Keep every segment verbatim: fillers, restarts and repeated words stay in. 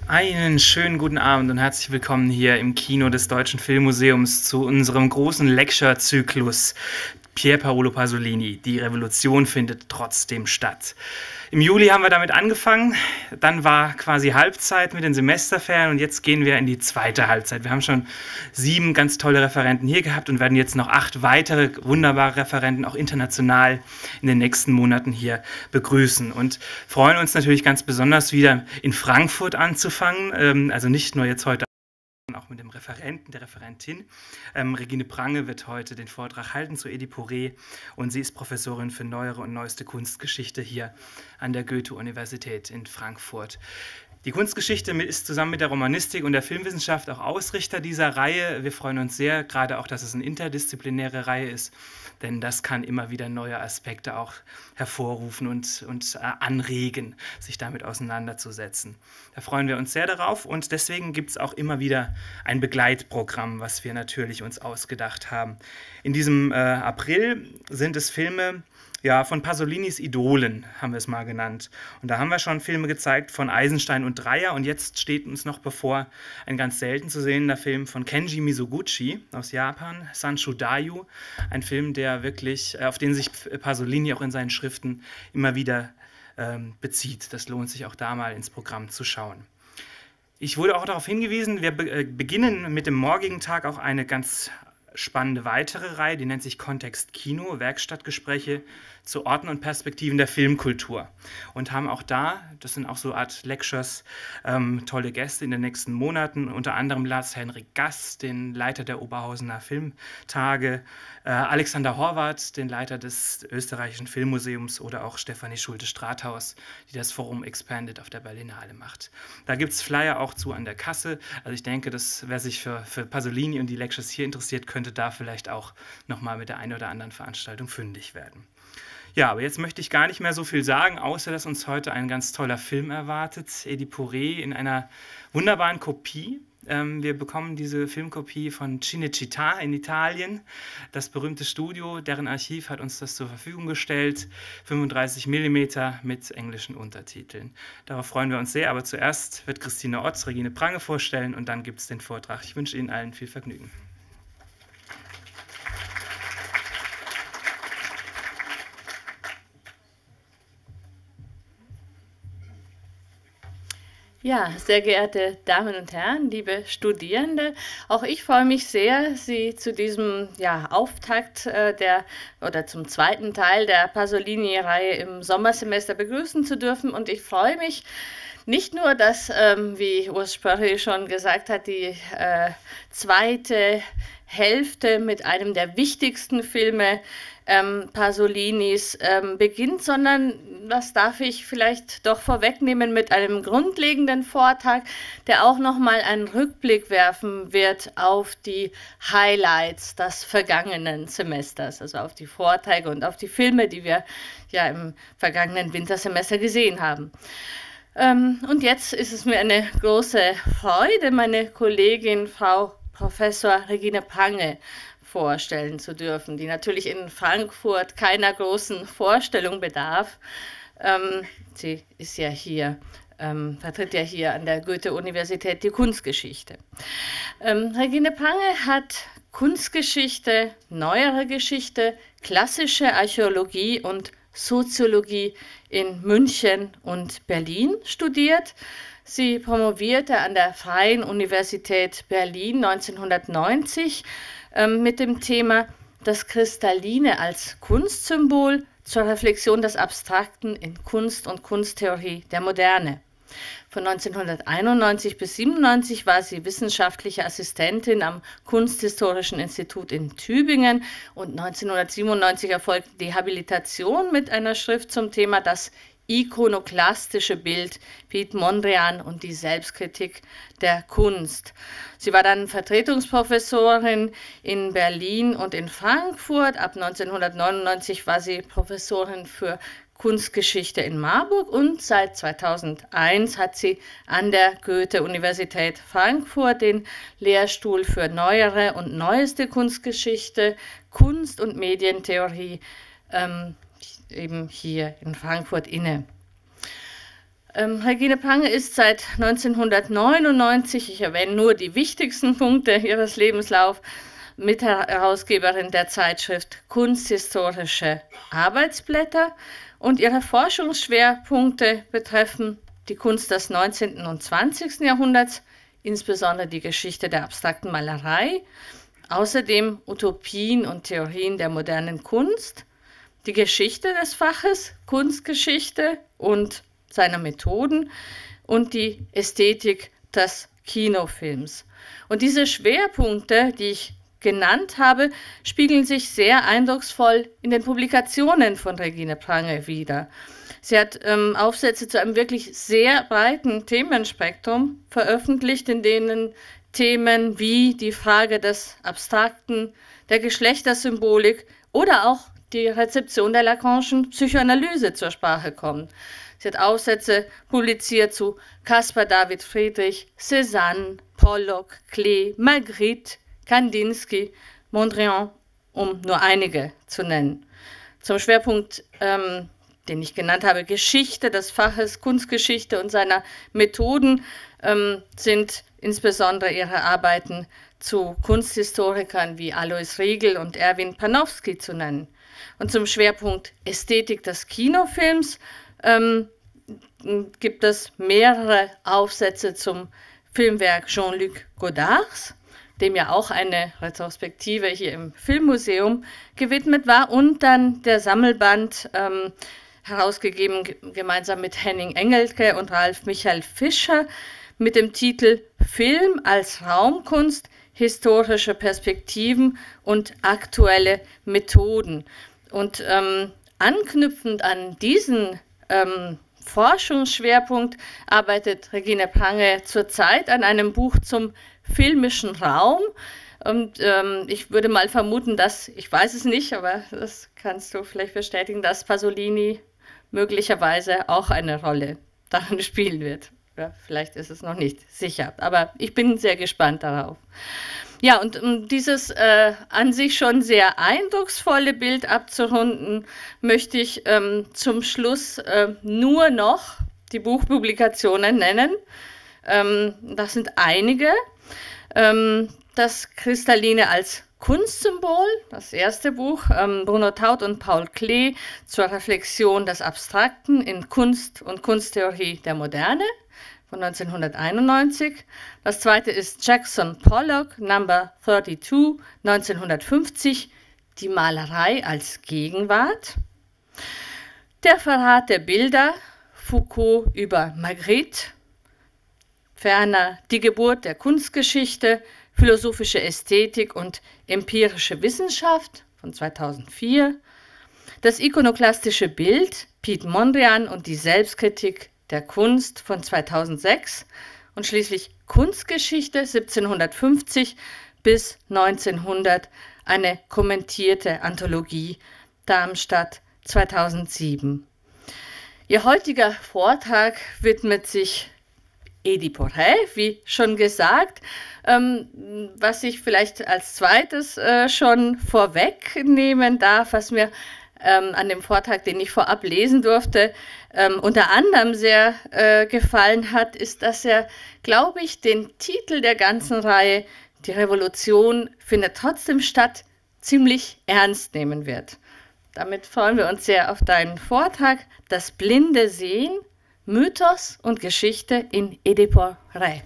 Einen schönen guten Abend und herzlich willkommen hier im Kino des Deutschen Filmmuseums zu unserem großen Lecture-Zyklus Pier Paolo Pasolini. Die Revolution findet trotzdem statt. Im Juli haben wir damit angefangen, dann war quasi Halbzeit mit den Semesterferien und jetzt gehen wir in die zweite Halbzeit. Wir haben schon sieben ganz tolle Referenten hier gehabt und werden jetzt noch acht weitere wunderbare Referenten auch international in den nächsten Monaten hier begrüßen und freuen uns natürlich ganz besonders wieder in Frankfurt anzufangen, also nicht nur jetzt heute, auch mit dem Referenten, der Referentin. Ähm, Regine Prange wird heute den Vortrag halten zu Edipo Reh und sie ist Professorin für neuere und neueste Kunstgeschichte hier an der Goethe-Universität in Frankfurt. Die Kunstgeschichte ist zusammen mit der Romanistik und der Filmwissenschaft auch Ausrichter dieser Reihe. Wir freuen uns sehr, gerade auch, dass es eine interdisziplinäre Reihe ist, denn das kann immer wieder neue Aspekte auch hervorrufen und, und äh, anregen, sich damit auseinanderzusetzen. Da freuen wir uns sehr darauf und deswegen gibt es auch immer wieder ein Begleitprogramm, was wir natürlich uns ausgedacht haben. In diesem äh, April sind es Filme, ja, von Pasolinis Idolen haben wir es mal genannt. Und da haben wir schon Filme gezeigt von Eisenstein und Dreyer und jetzt steht uns noch bevor ein ganz selten zu sehender Film von Kenji Mizoguchi aus Japan, Sanshu Dayu, ein Film, der wirklich, auf den sich Pasolini auch in seinen Schriften immer wieder ähm, bezieht. Das lohnt sich auch da mal ins Programm zu schauen. Ich wurde auch darauf hingewiesen, wir be- äh, beginnen mit dem morgigen Tag auch eine ganz spannende weitere Reihe, die nennt sich Kontext Kino, Werkstattgespräche zu Orten und Perspektiven der Filmkultur und haben auch da, das sind auch so Art Lectures, ähm, tolle Gäste in den nächsten Monaten, unter anderem Lars Henrik Gass, den Leiter der Oberhausener Filmtage, äh, Alexander Horvath, den Leiter des österreichischen Filmmuseums oder auch Stefanie Schulte-Strathaus, die das Forum Expanded auf der Berlinale macht. Da gibt es Flyer auch zu an der Kasse, also ich denke, dass wer sich für, für Pasolini und die Lectures hier interessiert, könnte da vielleicht auch nochmal mit der einen oder anderen Veranstaltung fündig werden. Ja, aber jetzt möchte ich gar nicht mehr so viel sagen, außer dass uns heute ein ganz toller Film erwartet, Edipo Reh in einer wunderbaren Kopie. Ähm, wir bekommen diese Filmkopie von Cinecittà in Italien. Das berühmte Studio, deren Archiv hat uns das zur Verfügung gestellt, fünfunddreißig Millimeter mit englischen Untertiteln. Darauf freuen wir uns sehr, aber zuerst wird Christine Otz Regine Prange vorstellen und dann gibt es den Vortrag. Ich wünsche Ihnen allen viel Vergnügen. Ja, sehr geehrte Damen und Herren, liebe Studierende, auch ich freue mich sehr, Sie zu diesem ja, Auftakt äh, der oder zum zweiten Teil der Pasolini-Reihe im Sommersemester begrüßen zu dürfen. Und ich freue mich nicht nur, dass, ähm, wie Urs Spörri schon gesagt hat, die äh, zweite Hälfte mit einem der wichtigsten Filme ähm, Pasolinis ähm, beginnt, sondern das darf ich vielleicht doch vorwegnehmen mit einem grundlegenden Vortrag, der auch nochmal einen Rückblick werfen wird auf die Highlights des vergangenen Semesters, also auf die Vorträge und auf die Filme, die wir ja im vergangenen Wintersemester gesehen haben. Ähm, und jetzt ist es mir eine große Freude, meine Kollegin Frau Professor Regine Prange vorstellen zu dürfen, die natürlich in Frankfurt keiner großen Vorstellung bedarf. Ähm, sie ist ja hier, ähm, vertritt ja hier an der Goethe-Universität die Kunstgeschichte. Ähm, Regine Prange hat Kunstgeschichte, neuere Geschichte, klassische Archäologie und Soziologie in München und Berlin studiert. Sie promovierte an der Freien Universität Berlin neunzehnhundertneunzig ähm, mit dem Thema Das Kristalline als Kunstsymbol zur Reflexion des Abstrakten in Kunst und Kunsttheorie der Moderne. Von neunzehnhunderteinundneunzig bis siebenundneunzig war sie wissenschaftliche Assistentin am Kunsthistorischen Institut in Tübingen und neunzehnhundertsiebenundneunzig erfolgte die Habilitation mit einer Schrift zum Thema Das ikonoklastische Bild, Piet Mondrian und die Selbstkritik der Kunst. Sie war dann Vertretungsprofessorin in Berlin und in Frankfurt. Ab neunzehnhundertneunundneunzig war sie Professorin für Kunstgeschichte in Marburg und seit zweitausendeins hat sie an der Goethe-Universität Frankfurt den Lehrstuhl für neuere und neueste Kunstgeschichte, Kunst- und Medientheorie ähm, eben hier in Frankfurt inne. Ähm, Regine Prange ist seit neunzehnhundertneunundneunzig, ich erwähne nur die wichtigsten Punkte ihres Lebenslaufs, Mitherausgeberin der Zeitschrift Kunsthistorische Arbeitsblätter, und ihre Forschungsschwerpunkte betreffen die Kunst des neunzehnten und zwanzigsten Jahrhunderts, insbesondere die Geschichte der abstrakten Malerei, außerdem Utopien und Theorien der modernen Kunst, die Geschichte des Faches Kunstgeschichte und seiner Methoden und die Ästhetik des Kinofilms. Und diese Schwerpunkte, die ich genannt habe, spiegeln sich sehr eindrucksvoll in den Publikationen von Regine Prange wider. Sie hat ähm, Aufsätze zu einem wirklich sehr breiten Themenspektrum veröffentlicht, in denen Themen wie die Frage des Abstrakten, der Geschlechtersymbolik oder auch die Rezeption der Lacanischen Psychoanalyse zur Sprache kommen. Sie hat Aufsätze publiziert zu Caspar David Friedrich, Cézanne, Pollock, Klee, Magritte, Kandinsky, Mondrian, um nur einige zu nennen. Zum Schwerpunkt, ähm, den ich genannt habe, Geschichte des Faches Kunstgeschichte und seiner Methoden, ähm, sind insbesondere ihre Arbeiten zu Kunsthistorikern wie Alois Riegel und Erwin Panofsky zu nennen. Und zum Schwerpunkt Ästhetik des Kinofilms ähm, gibt es mehrere Aufsätze zum Filmwerk Jean-Luc Godards, dem ja auch eine Retrospektive hier im Filmmuseum gewidmet war, und dann der Sammelband, ähm, herausgegeben gemeinsam mit Henning Engelke und Ralf Michael Fischer, mit dem Titel Film als Raumkunst, historische Perspektiven und aktuelle Methoden. Und ähm, anknüpfend an diesen ähm, Forschungsschwerpunkt arbeitet Regine Prange zurzeit an einem Buch zum filmischen Raum. Und ähm, ich würde mal vermuten, dass, ich weiß es nicht, aber das kannst du vielleicht bestätigen, dass Pasolini möglicherweise auch eine Rolle darin spielen wird. Ja, vielleicht ist es noch nicht sicher, aber ich bin sehr gespannt darauf. Ja, und um dieses äh, an sich schon sehr eindrucksvolle Bild abzurunden, möchte ich ähm, zum Schluss äh, nur noch die Buchpublikationen nennen. Ähm, das sind einige. Ähm, das Kristalline als Kunstsymbol, das erste Buch, ähm, Bruno Taut und Paul Klee zur Reflexion des Abstrakten in Kunst und Kunsttheorie der Moderne von neunzehnhunderteinundneunzig. Das zweite ist Jackson Pollock, Number zweiunddreißig, neunzehnhundertfünfzig, die Malerei als Gegenwart. Der Verrat der Bilder, Foucault über Magritte. Ferner die Geburt der Kunstgeschichte, philosophische Ästhetik und empirische Wissenschaft von zweitausendvier. Das ikonoklastische Bild, Piet Mondrian und die Selbstkritik der Kunst von zweitausendsechs und schließlich Kunstgeschichte siebzehnhundertfünfzig bis neunzehnhundert, eine kommentierte Anthologie, Darmstadt zweitausendsieben. Ihr heutiger Vortrag widmet sich Edipo Ré, wie schon gesagt. Ähm, was ich vielleicht als zweites äh, schon vorwegnehmen darf, was mir ähm, an dem Vortrag, den ich vorab lesen durfte, ähm, unter anderem sehr äh, gefallen hat, ist, dass er, glaube ich, den Titel der ganzen Reihe, Die Revolution findet trotzdem statt, ziemlich ernst nehmen wird. Damit freuen wir uns sehr auf deinen Vortrag, Das blinde Sehen, Mythos und Geschichte in Edipo Ré.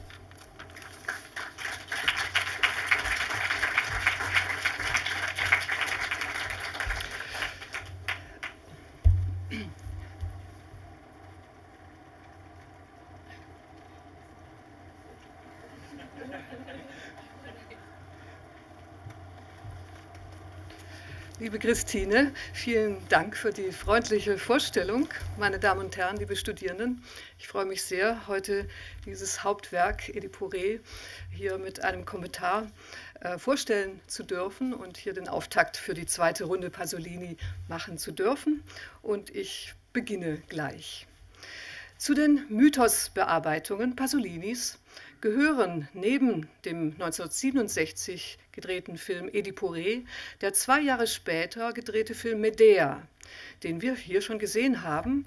Liebe Christine, vielen Dank für die freundliche Vorstellung. Meine Damen und Herren, liebe Studierenden, ich freue mich sehr, heute dieses Hauptwerk Edipo Ré hier mit einem Kommentar äh, vorstellen zu dürfen und hier den Auftakt für die zweite Runde Pasolini machen zu dürfen. Und ich beginne gleich. Zu den Mythosbearbeitungen Pasolinis gehören neben dem neunzehnhundertsiebenundsechzig gedrehten Film Edipo Ré der zwei Jahre später gedrehte Film Medea, den wir hier schon gesehen haben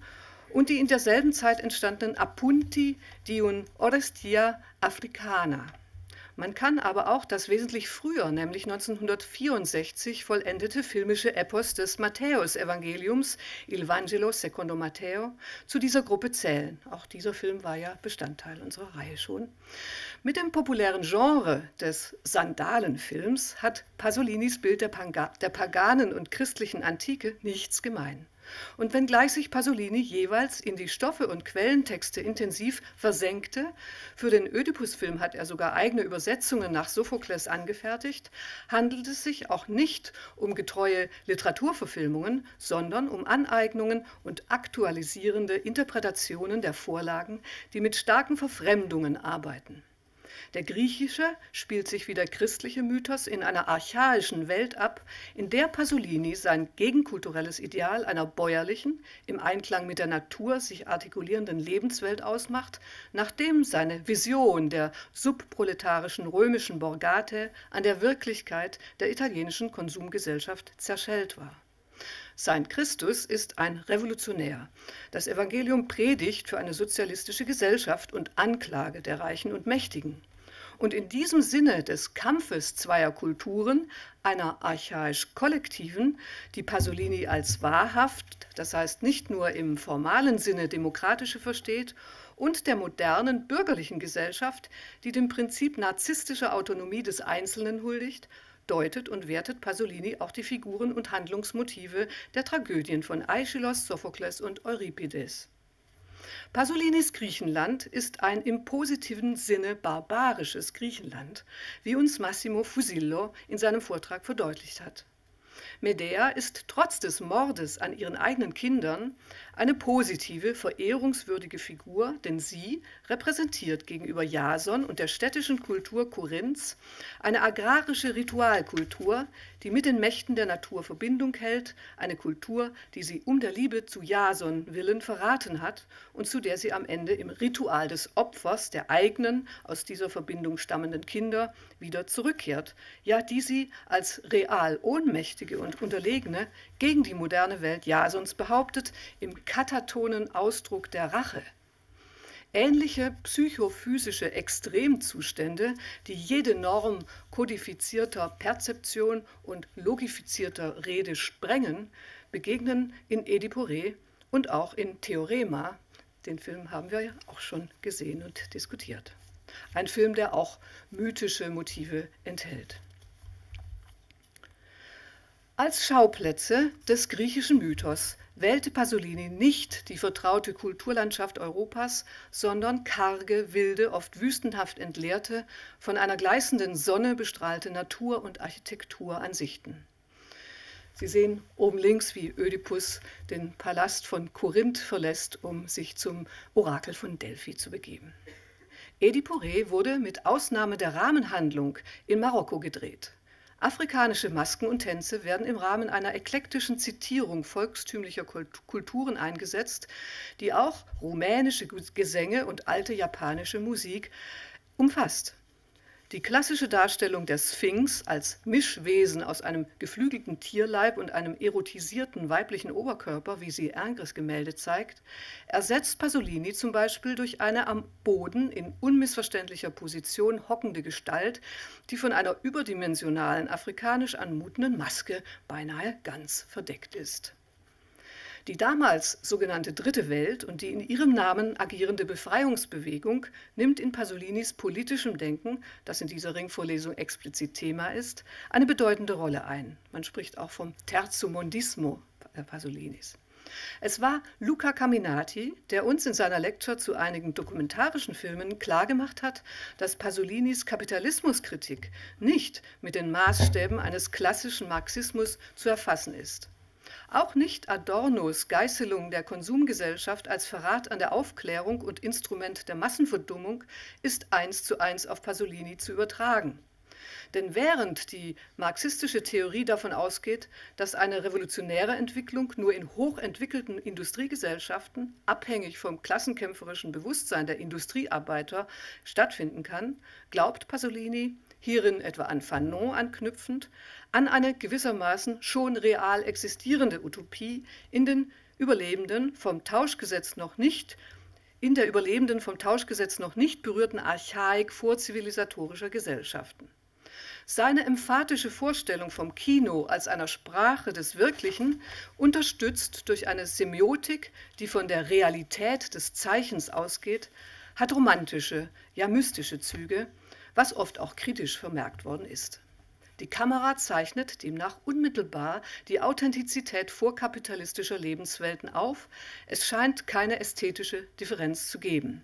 und die in derselben Zeit entstandenen Appunti di un Orestia Africana. Man kann aber auch das wesentlich früher, nämlich neunzehnhundertvierundsechzig, vollendete filmische Epos des Matthäusevangeliums, Il Vangelo secondo Matteo, zu dieser Gruppe zählen. Auch dieser Film war ja Bestandteil unserer Reihe schon. Mit dem populären Genre des Sandalenfilms hat Pasolinis Bild der, Panga der paganen und christlichen Antike nichts gemein. Und wenngleich sich Pasolini jeweils in die Stoffe und Quellentexte intensiv versenkte, für den Ödipus-Film hat er sogar eigene Übersetzungen nach Sophokles angefertigt, handelt es sich auch nicht um getreue Literaturverfilmungen, sondern um Aneignungen und aktualisierende Interpretationen der Vorlagen, die mit starken Verfremdungen arbeiten. Der griechische spielt sich wie der christliche Mythos in einer archaischen Welt ab, in der Pasolini sein gegenkulturelles Ideal einer bäuerlichen, im Einklang mit der Natur sich artikulierenden Lebenswelt ausmacht, nachdem seine Vision der subproletarischen römischen Borgate an der Wirklichkeit der italienischen Konsumgesellschaft zerschellt war. Sein Christus ist ein Revolutionär. Das Evangelium predigt für eine sozialistische Gesellschaft und Anklage der Reichen und Mächtigen. Und in diesem Sinne des Kampfes zweier Kulturen, einer archaisch-kollektiven, die Pasolini als wahrhaft, das heißt nicht nur im formalen Sinne demokratische versteht, und der modernen bürgerlichen Gesellschaft, die dem Prinzip narzisstischer Autonomie des Einzelnen huldigt, deutet und wertet Pasolini auch die Figuren und Handlungsmotive der Tragödien von Aeschylos, Sophokles und Euripides. Pasolinis Griechenland ist ein im positiven Sinne barbarisches Griechenland, wie uns Massimo Fusillo in seinem Vortrag verdeutlicht hat. Medea ist trotz des Mordes an ihren eigenen Kindern eine positive, verehrungswürdige Figur, denn sie repräsentiert gegenüber Jason und der städtischen Kultur Korinths eine agrarische Ritualkultur, die mit den Mächten der Natur Verbindung hält, eine Kultur, die sie um der Liebe zu Jason willen verraten hat und zu der sie am Ende im Ritual des Opfers der eigenen, aus dieser Verbindung stammenden Kinder wieder zurückkehrt, ja, die sie als real Ohnmächtige und Unterlegene gegen die moderne Welt Jasons behauptet, im katatonen Ausdruck der Rache. Ähnliche psychophysische Extremzustände, die jede Norm kodifizierter Perzeption und logifizierter Rede sprengen, begegnen in Oedipore und auch in Theorema. Den Film haben wir ja auch schon gesehen und diskutiert. Ein Film, der auch mythische Motive enthält. Als Schauplätze des griechischen Mythos wählte Pasolini nicht die vertraute Kulturlandschaft Europas, sondern karge, wilde, oft wüstenhaft entleerte, von einer gleißenden Sonne bestrahlte Natur und Architekturansichten. Sie sehen oben links, wie Ödipus den Palast von Korinth verlässt, um sich zum Orakel von Delphi zu begeben. Oedipore wurde mit Ausnahme der Rahmenhandlung in Marokko gedreht. Afrikanische Masken und Tänze werden im Rahmen einer eklektischen Zitierung volkstümlicher Kulturen eingesetzt, die auch rumänische Gesänge und alte japanische Musik umfasst. Die klassische Darstellung der Sphinx als Mischwesen aus einem geflügelten Tierleib und einem erotisierten weiblichen Oberkörper, wie sie Ingres Gemälde zeigt, ersetzt Pasolini zum Beispiel durch eine am Boden in unmissverständlicher Position hockende Gestalt, die von einer überdimensionalen afrikanisch anmutenden Maske beinahe ganz verdeckt ist. Die damals sogenannte Dritte Welt und die in ihrem Namen agierende Befreiungsbewegung nimmt in Pasolinis politischem Denken, das in dieser Ringvorlesung explizit Thema ist, eine bedeutende Rolle ein. Man spricht auch vom Terzo Mondismo Pasolinis. Es war Luca Caminati, der uns in seiner Lecture zu einigen dokumentarischen Filmen klargemacht hat, dass Pasolinis Kapitalismuskritik nicht mit den Maßstäben eines klassischen Marxismus zu erfassen ist. Auch nicht Adornos Geißelung der Konsumgesellschaft als Verrat an der Aufklärung und Instrument der Massenverdummung ist eins zu eins auf Pasolini zu übertragen. Denn während die marxistische Theorie davon ausgeht, dass eine revolutionäre Entwicklung nur in hochentwickelten Industriegesellschaften, abhängig vom klassenkämpferischen Bewusstsein der Industriearbeiter, stattfinden kann, glaubt Pasolini, hierin etwa an Fanon anknüpfend, an eine gewissermaßen schon real existierende Utopie in den Überlebenden vom Tauschgesetz noch nicht, in der Überlebenden vom Tauschgesetz noch nicht berührten Archaik vorzivilisatorischer Gesellschaften. Seine emphatische Vorstellung vom Kino als einer Sprache des Wirklichen, unterstützt durch eine Semiotik, die von der Realität des Zeichens ausgeht, hat romantische, ja mystische Züge, was oft auch kritisch vermerkt worden ist. Die Kamera zeichnet demnach unmittelbar die Authentizität vorkapitalistischer Lebenswelten auf. Es scheint keine ästhetische Differenz zu geben.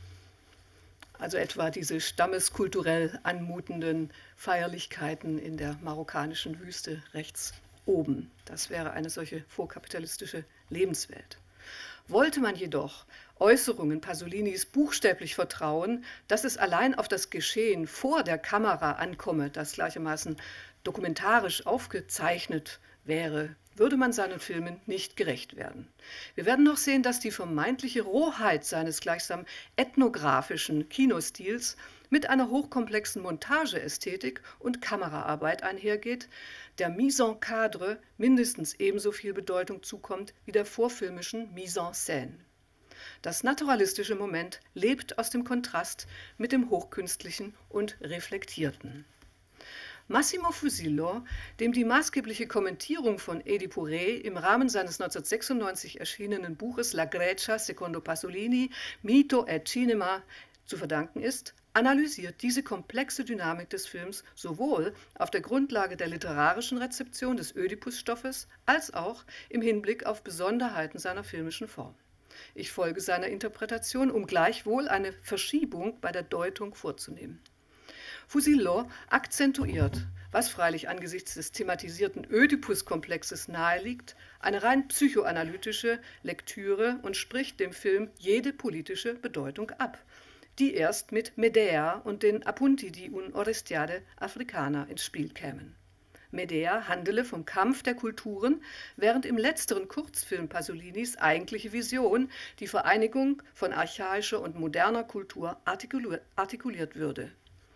Also etwa diese stammeskulturell anmutenden Feierlichkeiten in der marokkanischen Wüste rechts oben. Das wäre eine solche vorkapitalistische Lebenswelt. Wollte man jedoch Äußerungen Pasolinis buchstäblich vertrauen, dass es allein auf das Geschehen vor der Kamera ankomme, das gleichermaßen dokumentarisch aufgezeichnet wäre, würde man seinen Filmen nicht gerecht werden. Wir werden noch sehen, dass die vermeintliche Rohheit seines gleichsam ethnografischen Kinostils mit einer hochkomplexen Montageästhetik und Kameraarbeit einhergeht, der Mise en Cadre mindestens ebenso viel Bedeutung zukommt wie der vorfilmischen Mise en Scène. Das naturalistische Moment lebt aus dem Kontrast mit dem Hochkünstlichen und Reflektierten. Massimo Fusillo, dem die maßgebliche Kommentierung von Edipo Re im Rahmen seines neunzehnhundertsechsundneunzig erschienenen Buches La Grecia secondo Pasolini, Mito e Cinema zu verdanken ist, analysiert diese komplexe Dynamik des Films sowohl auf der Grundlage der literarischen Rezeption des Ödipus-Stoffes als auch im Hinblick auf Besonderheiten seiner filmischen Form. Ich folge seiner Interpretation, um gleichwohl eine Verschiebung bei der Deutung vorzunehmen. Fusillo akzentuiert, was freilich angesichts des thematisierten Ödipus-Komplexes naheliegt, eine rein psychoanalytische Lektüre und spricht dem Film jede politische Bedeutung ab, die erst mit Medea und den Appunti di un Orestiade Africana ins Spiel kämen. Medea handele vom Kampf der Kulturen, während im letzteren Kurzfilm Pasolinis eigentliche Vision die Vereinigung von archaischer und moderner Kultur artikuliert würde.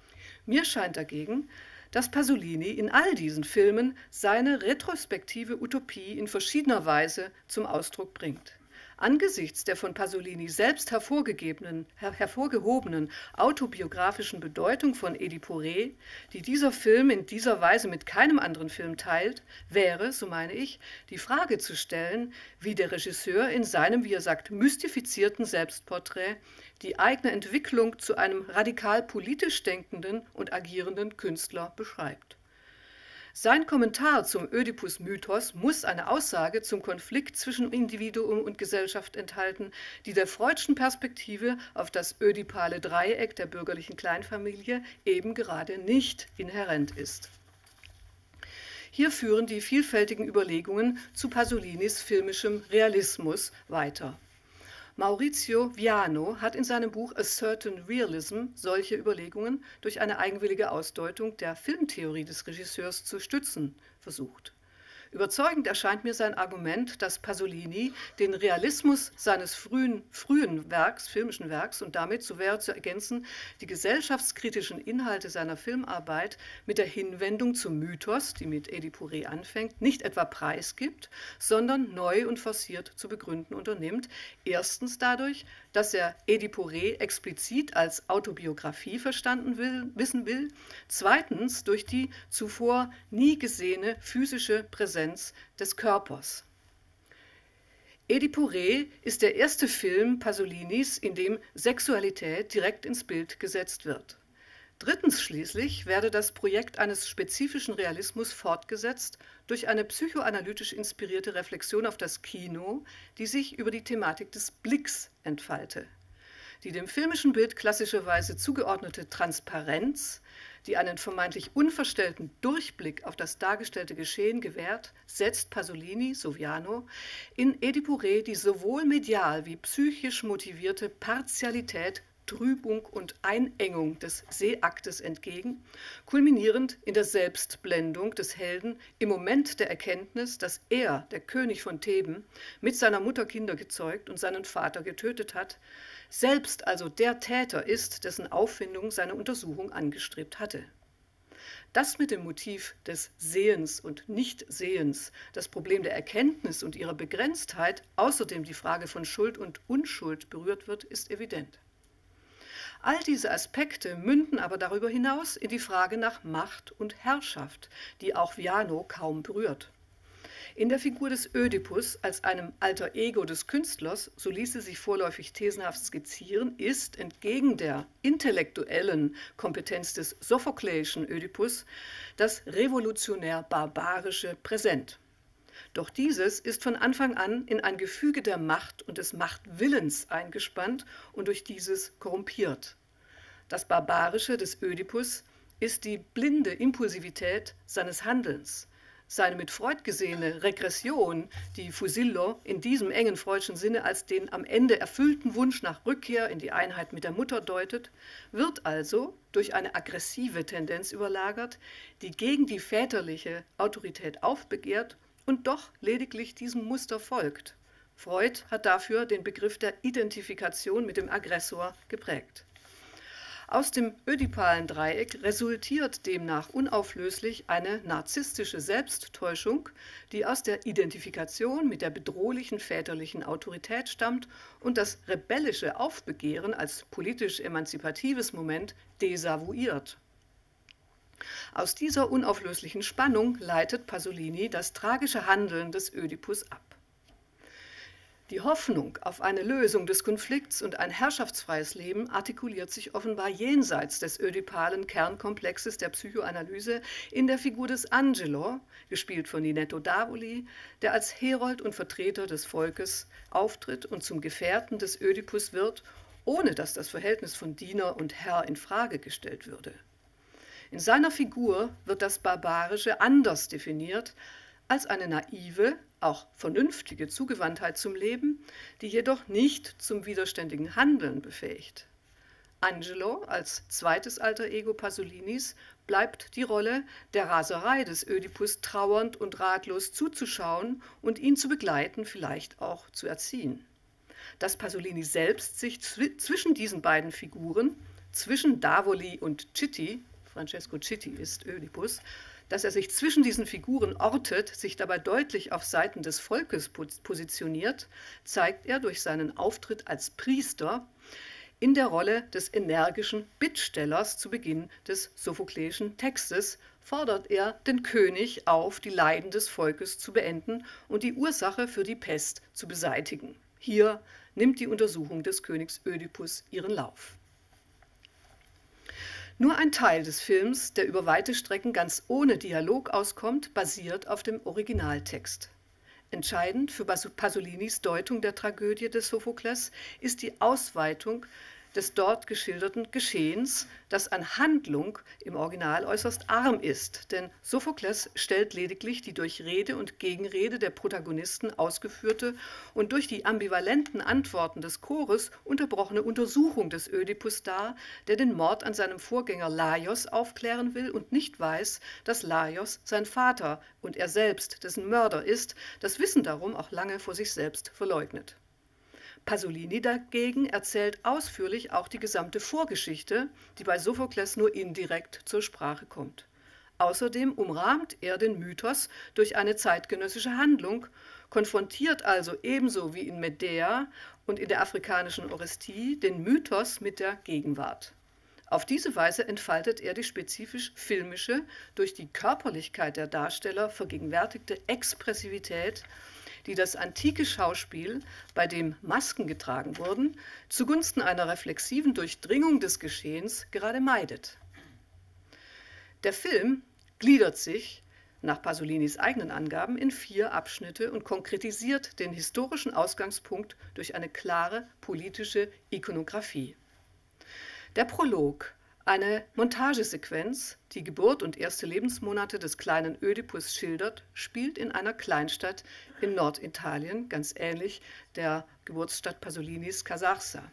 Mir scheint dagegen, dass Pasolini in all diesen Filmen seine retrospektive Utopie in verschiedener Weise zum Ausdruck bringt. Angesichts der von Pasolini selbst hervorgegebenen, her hervorgehobenen autobiografischen Bedeutung von Edipo Re, die dieser Film in dieser Weise mit keinem anderen Film teilt, wäre, so meine ich, die Frage zu stellen, wie der Regisseur in seinem, wie er sagt, mystifizierten Selbstporträt die eigene Entwicklung zu einem radikal politisch denkenden und agierenden Künstler beschreibt. Sein Kommentar zum Ödipus-Mythos muss eine Aussage zum Konflikt zwischen Individuum und Gesellschaft enthalten, die der freudschen Perspektive auf das ödipale Dreieck der bürgerlichen Kleinfamilie eben gerade nicht inhärent ist. Hier führen die vielfältigen Überlegungen zu Pasolinis filmischem Realismus weiter. Maurizio Viano hat in seinem Buch A Certain Realism solche Überlegungen durch eine eigenwillige Ausdeutung der Filmtheorie des Regisseurs zu stützen versucht. Überzeugend erscheint mir sein Argument, dass Pasolini den Realismus seines frühen, frühen Werks, filmischen Werks und damit, so wäre zu ergänzen, die gesellschaftskritischen Inhalte seiner Filmarbeit mit der Hinwendung zum Mythos, die mit Edipo Re anfängt, nicht etwa preisgibt, sondern neu und forciert zu begründen unternimmt. Erstens dadurch, dass er Edipo Re explizit als Autobiografie verstanden will, wissen will. Zweitens durch die zuvor nie gesehene physische Präsenz des Körpers. Edipo Re ist der erste Film Pasolinis, in dem Sexualität direkt ins Bild gesetzt wird. Drittens schließlich werde das Projekt eines spezifischen Realismus fortgesetzt durch eine psychoanalytisch inspirierte Reflexion auf das Kino, die sich über die Thematik des Blicks entfalte. Die dem filmischen Bild klassischerweise zugeordnete Transparenz, die einen vermeintlich unverstellten Durchblick auf das dargestellte Geschehen gewährt, setzt Pasolini, so Viano, in Edipo Re die sowohl medial wie psychisch motivierte Partialität, Trübung und Einengung des Sehaktes entgegen, kulminierend in der Selbstblendung des Helden im Moment der Erkenntnis, dass er, der König von Theben, mit seiner Mutter Kinder gezeugt und seinen Vater getötet hat, selbst also der Täter ist, dessen Auffindung seine Untersuchung angestrebt hatte. Dass mit dem Motiv des Sehens und Nichtsehens das Problem der Erkenntnis und ihrer Begrenztheit außerdem die Frage von Schuld und Unschuld berührt wird, ist evident. All diese Aspekte münden aber darüber hinaus in die Frage nach Macht und Herrschaft, die auch Viano kaum berührt. In der Figur des Ödipus als einem Alter Ego des Künstlers, so ließe sich vorläufig thesenhaft skizzieren, ist entgegen der intellektuellen Kompetenz des sophokleischen Ödipus das revolutionär-barbarische präsent. Doch dieses ist von Anfang an in ein Gefüge der Macht und des Machtwillens eingespannt und durch dieses korrumpiert. Das Barbarische des Ödipus ist die blinde Impulsivität seines Handelns. Seine mit Freud gesehene Regression, die Fusillo in diesem engen freudschen Sinne als den am Ende erfüllten Wunsch nach Rückkehr in die Einheit mit der Mutter deutet, wird also durch eine aggressive Tendenz überlagert, die gegen die väterliche Autorität aufbegehrt und doch lediglich diesem Muster folgt. Freud hat dafür den Begriff der Identifikation mit dem Aggressor geprägt. Aus dem ödipalen Dreieck resultiert demnach unauflöslich eine narzisstische Selbsttäuschung, die aus der Identifikation mit der bedrohlichen väterlichen Autorität stammt und das rebellische Aufbegehren als politisch emanzipatives Moment desavouiert. Aus dieser unauflöslichen Spannung leitet Pasolini das tragische Handeln des Ödipus ab. Die Hoffnung auf eine Lösung des Konflikts und ein herrschaftsfreies Leben artikuliert sich offenbar jenseits des ödipalen Kernkomplexes der Psychoanalyse in der Figur des Angelo, gespielt von Ninetto Davoli, der als Herold und Vertreter des Volkes auftritt und zum Gefährten des Ödipus wird, ohne dass das Verhältnis von Diener und Herr in Frage gestellt würde. In seiner Figur wird das Barbarische anders definiert als eine naive, auch vernünftige Zugewandtheit zum Leben, die jedoch nicht zum widerständigen Handeln befähigt. Angelo als zweites Alter Ego Pasolinis bleibt die Rolle der Raserei des Ödipus trauernd und ratlos zuzuschauen und ihn zu begleiten, vielleicht auch zu erziehen. Dass Pasolini selbst sich zw- zwischen diesen beiden Figuren, zwischen Davoli und Citti, Francesco Citti ist Ödipus, dass er sich zwischen diesen Figuren ortet, sich dabei deutlich auf Seiten des Volkes positioniert, zeigt er durch seinen Auftritt als Priester in der Rolle des energischen Bittstellers zu Beginn des sophokleischen Textes, fordert er den König auf, die Leiden des Volkes zu beenden und die Ursache für die Pest zu beseitigen. Hier nimmt die Untersuchung des Königs Ödipus ihren Lauf. Nur ein Teil des Films, der über weite Strecken ganz ohne Dialog auskommt, basiert auf dem Originaltext. Entscheidend für Pasolinis Deutung der Tragödie des Sophokles ist die Ausweitung des dort geschilderten Geschehens, das an Handlung im Original äußerst arm ist, denn Sophokles stellt lediglich die durch Rede und Gegenrede der Protagonisten ausgeführte und durch die ambivalenten Antworten des Chores unterbrochene Untersuchung des Ödipus dar, der den Mord an seinem Vorgänger Laios aufklären will und nicht weiß, dass Laios sein Vater und er selbst dessen Mörder ist, das Wissen darum auch lange vor sich selbst verleugnet. Pasolini dagegen erzählt ausführlich auch die gesamte Vorgeschichte, die bei Sophokles nur indirekt zur Sprache kommt. Außerdem umrahmt er den Mythos durch eine zeitgenössische Handlung, konfrontiert also ebenso wie in Medea und in der afrikanischen Orestie den Mythos mit der Gegenwart. Auf diese Weise entfaltet er die spezifisch filmische, durch die Körperlichkeit der Darsteller vergegenwärtigte Expressivität, die das antike Schauspiel, bei dem Masken getragen wurden, zugunsten einer reflexiven Durchdringung des Geschehens gerade meidet. Der Film gliedert sich, nach Pasolinis eigenen Angaben, in vier Abschnitte und konkretisiert den historischen Ausgangspunkt durch eine klare politische Ikonographie. Der Prolog, eine Montagesequenz, die Geburt und erste Lebensmonate des kleinen Ödipus schildert, spielt in einer Kleinstadt in Norditalien, ganz ähnlich der Geburtsstadt Pasolinis Casarsa.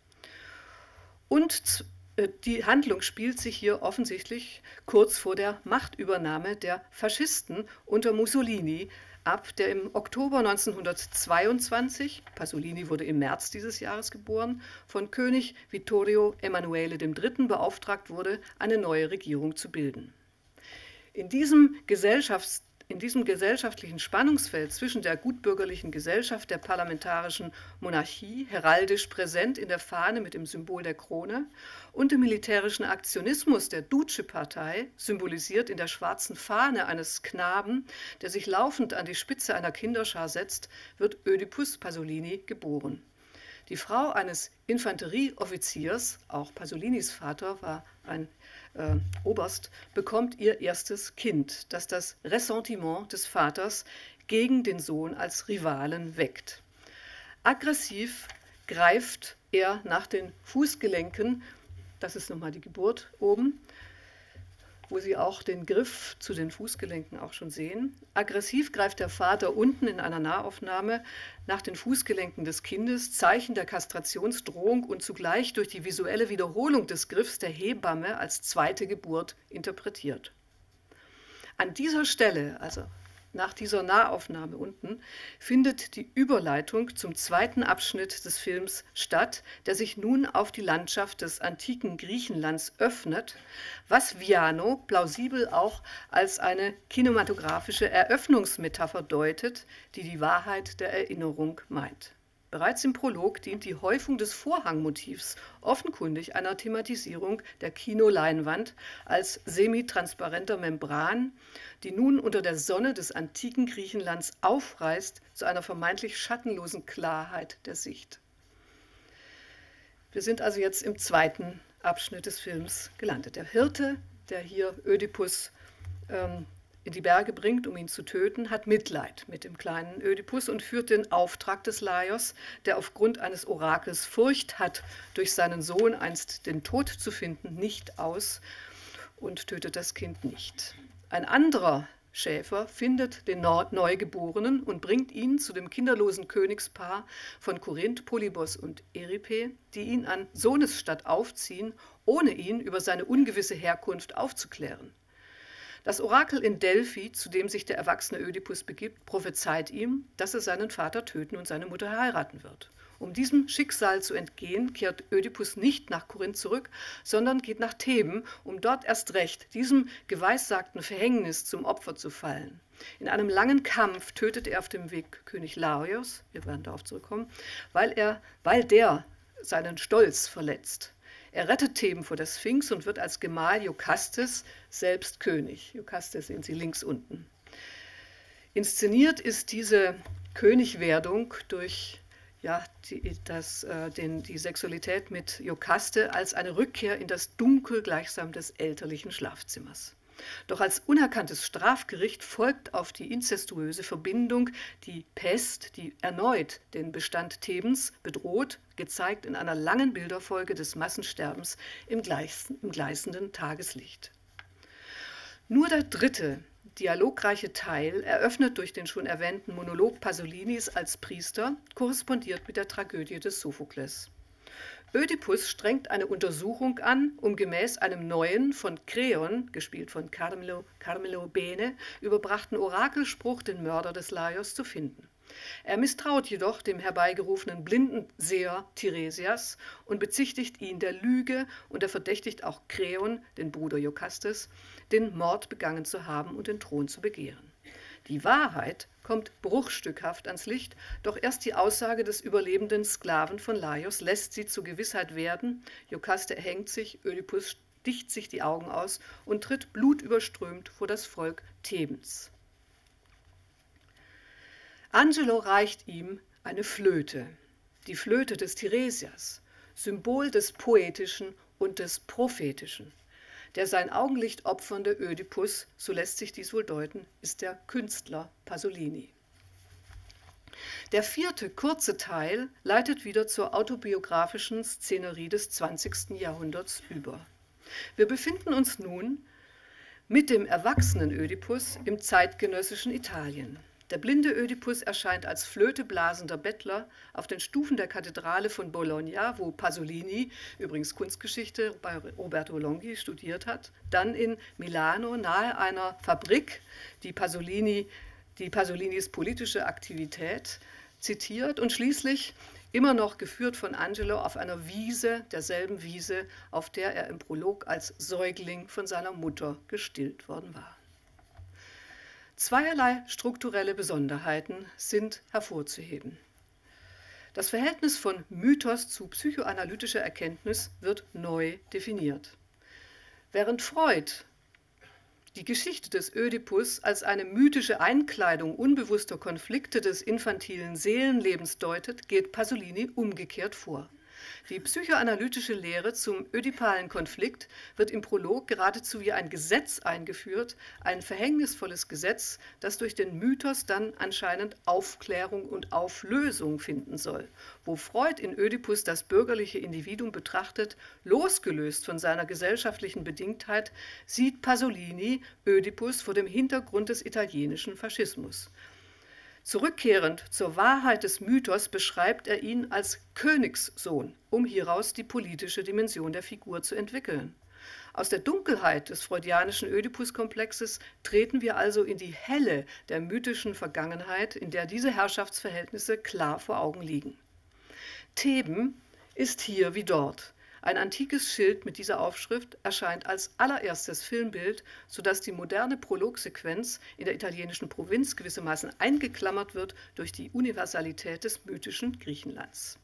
Und die Handlung spielt sich hier offensichtlich kurz vor der Machtübernahme der Faschisten unter Mussolini ab, der im Oktober neunzehnhundertzweiundzwanzig, Pasolini wurde im März dieses Jahres geboren, von König Vittorio Emanuele der Dritte. Beauftragt wurde, eine neue Regierung zu bilden. In diesem Gesellschafts In diesem gesellschaftlichen Spannungsfeld zwischen der gutbürgerlichen Gesellschaft, der parlamentarischen Monarchie, heraldisch präsent in der Fahne mit dem Symbol der Krone, und dem militärischen Aktionismus der Duce-Partei, symbolisiert in der schwarzen Fahne eines Knaben, der sich laufend an die Spitze einer Kinderschar setzt, wird Ödipus Pasolini geboren. Die Frau eines Infanterieoffiziers, auch Pasolinis Vater war ein äh, Oberst, bekommt ihr erstes Kind, das das Ressentiment des Vaters gegen den Sohn als Rivalen weckt. Aggressiv greift er nach den Fußgelenken, das ist nochmal die Geburt oben, wo Sie auch den Griff zu den Fußgelenken auch schon sehen. Aggressiv greift der Vater unten in einer Nahaufnahme nach den Fußgelenken des Kindes, Zeichen der Kastrationsdrohung und zugleich durch die visuelle Wiederholung des Griffs der Hebamme als zweite Geburt interpretiert. An dieser Stelle, also nach dieser Nahaufnahme unten, findet die Überleitung zum zweiten Abschnitt des Films statt, der sich nun auf die Landschaft des antiken Griechenlands öffnet, was Viano plausibel auch als eine kinematografische Eröffnungsmetapher deutet, die die Wahrheit der Erinnerung meint. Bereits im Prolog dient die Häufung des Vorhangmotivs offenkundig einer Thematisierung der Kinoleinwand als semitransparenter Membran, die nun unter der Sonne des antiken Griechenlands aufreißt zu einer vermeintlich schattenlosen Klarheit der Sicht. Wir sind also jetzt im zweiten Abschnitt des Films gelandet. Der Hirte, der hier Ödipus ähm, in die Berge bringt, um ihn zu töten, hat Mitleid mit dem kleinen Ödipus und führt den Auftrag des Laios, der aufgrund eines Orakels Furcht hat, durch seinen Sohn einst den Tod zu finden, nicht aus und tötet das Kind nicht. Ein anderer Schäfer findet den Neugeborenen und bringt ihn zu dem kinderlosen Königspaar von Korinth, Polybos und Eripe, die ihn an Sohnesstatt aufziehen, ohne ihn über seine ungewisse Herkunft aufzuklären. Das Orakel in Delphi, zu dem sich der erwachsene Ödipus begibt, prophezeit ihm, dass er seinen Vater töten und seine Mutter heiraten wird. Um diesem Schicksal zu entgehen, kehrt Ödipus nicht nach Korinth zurück, sondern geht nach Theben, um dort erst recht diesem geweissagten Verhängnis zum Opfer zu fallen. In einem langen Kampf tötet er auf dem Weg König Laios, wir werden darauf zurückkommen, weil, er, weil der seinen Stolz verletzt. Er rettet Theben vor der Sphinx und wird als Gemahl Jokastes selbst König. Jokastes sehen Sie links unten. Inszeniert ist diese Königwerdung durch ja, die, das, äh, den, die Sexualität mit Jokaste als eine Rückkehr in das Dunkel gleichsam des elterlichen Schlafzimmers. Doch als unerkanntes Strafgericht folgt auf die inzestuöse Verbindung die Pest, die erneut den Bestand Thebens bedroht, gezeigt in einer langen Bilderfolge des Massensterbens im, gleißen, im gleißenden Tageslicht. Nur der dritte, dialogreiche Teil, eröffnet durch den schon erwähnten Monolog Pasolinis als Priester, korrespondiert mit der Tragödie des Sophokles. Ödipus strengt eine Untersuchung an, um gemäß einem neuen, von Kreon, gespielt von Carmelo, Carmelo Bene, überbrachten Orakelspruch den Mörder des Laios zu finden. Er misstraut jedoch dem herbeigerufenen blinden Seher Tiresias und bezichtigt ihn der Lüge, und er verdächtigt auch Kreon, den Bruder Jokastes, den Mord begangen zu haben und den Thron zu begehren. Die Wahrheit kommt bruchstückhaft ans Licht, doch erst die Aussage des überlebenden Sklaven von Laios lässt sie zur Gewissheit werden. Jokaste erhängt sich, Ödipus sticht sich die Augen aus und tritt blutüberströmt vor das Volk Thebens. Angelo reicht ihm eine Flöte, die Flöte des Tiresias, Symbol des Poetischen und des Prophetischen. Der sein Augenlicht opfernde Ödipus, so lässt sich dies wohl deuten, ist der Künstler Pasolini. Der vierte, kurze Teil leitet wieder zur autobiografischen Szenerie des zwanzigsten Jahrhunderts über. Wir befinden uns nun mit dem erwachsenen Ödipus im zeitgenössischen Italien. Der blinde Ödipus erscheint als flöteblasender Bettler auf den Stufen der Kathedrale von Bologna, wo Pasolini, übrigens Kunstgeschichte bei Roberto Longhi, studiert hat, dann in Milano nahe einer Fabrik, die, Pasolini, die Pasolinis politische Aktivität zitiert, und schließlich, immer noch geführt von Angelo, auf einer Wiese, derselben Wiese, auf der er im Prolog als Säugling von seiner Mutter gestillt worden war. Zweierlei strukturelle Besonderheiten sind hervorzuheben. Das Verhältnis von Mythos zu psychoanalytischer Erkenntnis wird neu definiert. Während Freud die Geschichte des Ödipus als eine mythische Einkleidung unbewusster Konflikte des infantilen Seelenlebens deutet, geht Pasolini umgekehrt vor. Die psychoanalytische Lehre zum ödipalen Konflikt wird im Prolog geradezu wie ein Gesetz eingeführt, ein verhängnisvolles Gesetz, das durch den Mythos dann anscheinend Aufklärung und Auflösung finden soll. Wo Freud in Ödipus das bürgerliche Individuum betrachtet, losgelöst von seiner gesellschaftlichen Bedingtheit, sieht Pasolini Ödipus vor dem Hintergrund des italienischen Faschismus. Zurückkehrend zur Wahrheit des Mythos beschreibt er ihn als Königssohn, um hieraus die politische Dimension der Figur zu entwickeln. Aus der Dunkelheit des freudianischen Ödipus-Komplexes treten wir also in die Helle der mythischen Vergangenheit, in der diese Herrschaftsverhältnisse klar vor Augen liegen. Theben ist hier wie dort. Ein antikes Schild mit dieser Aufschrift erscheint als allererstes Filmbild, sodass die moderne Prologsequenz in der italienischen Provinz gewissermaßen eingeklammert wird durch die Universalität des mythischen Griechenlands.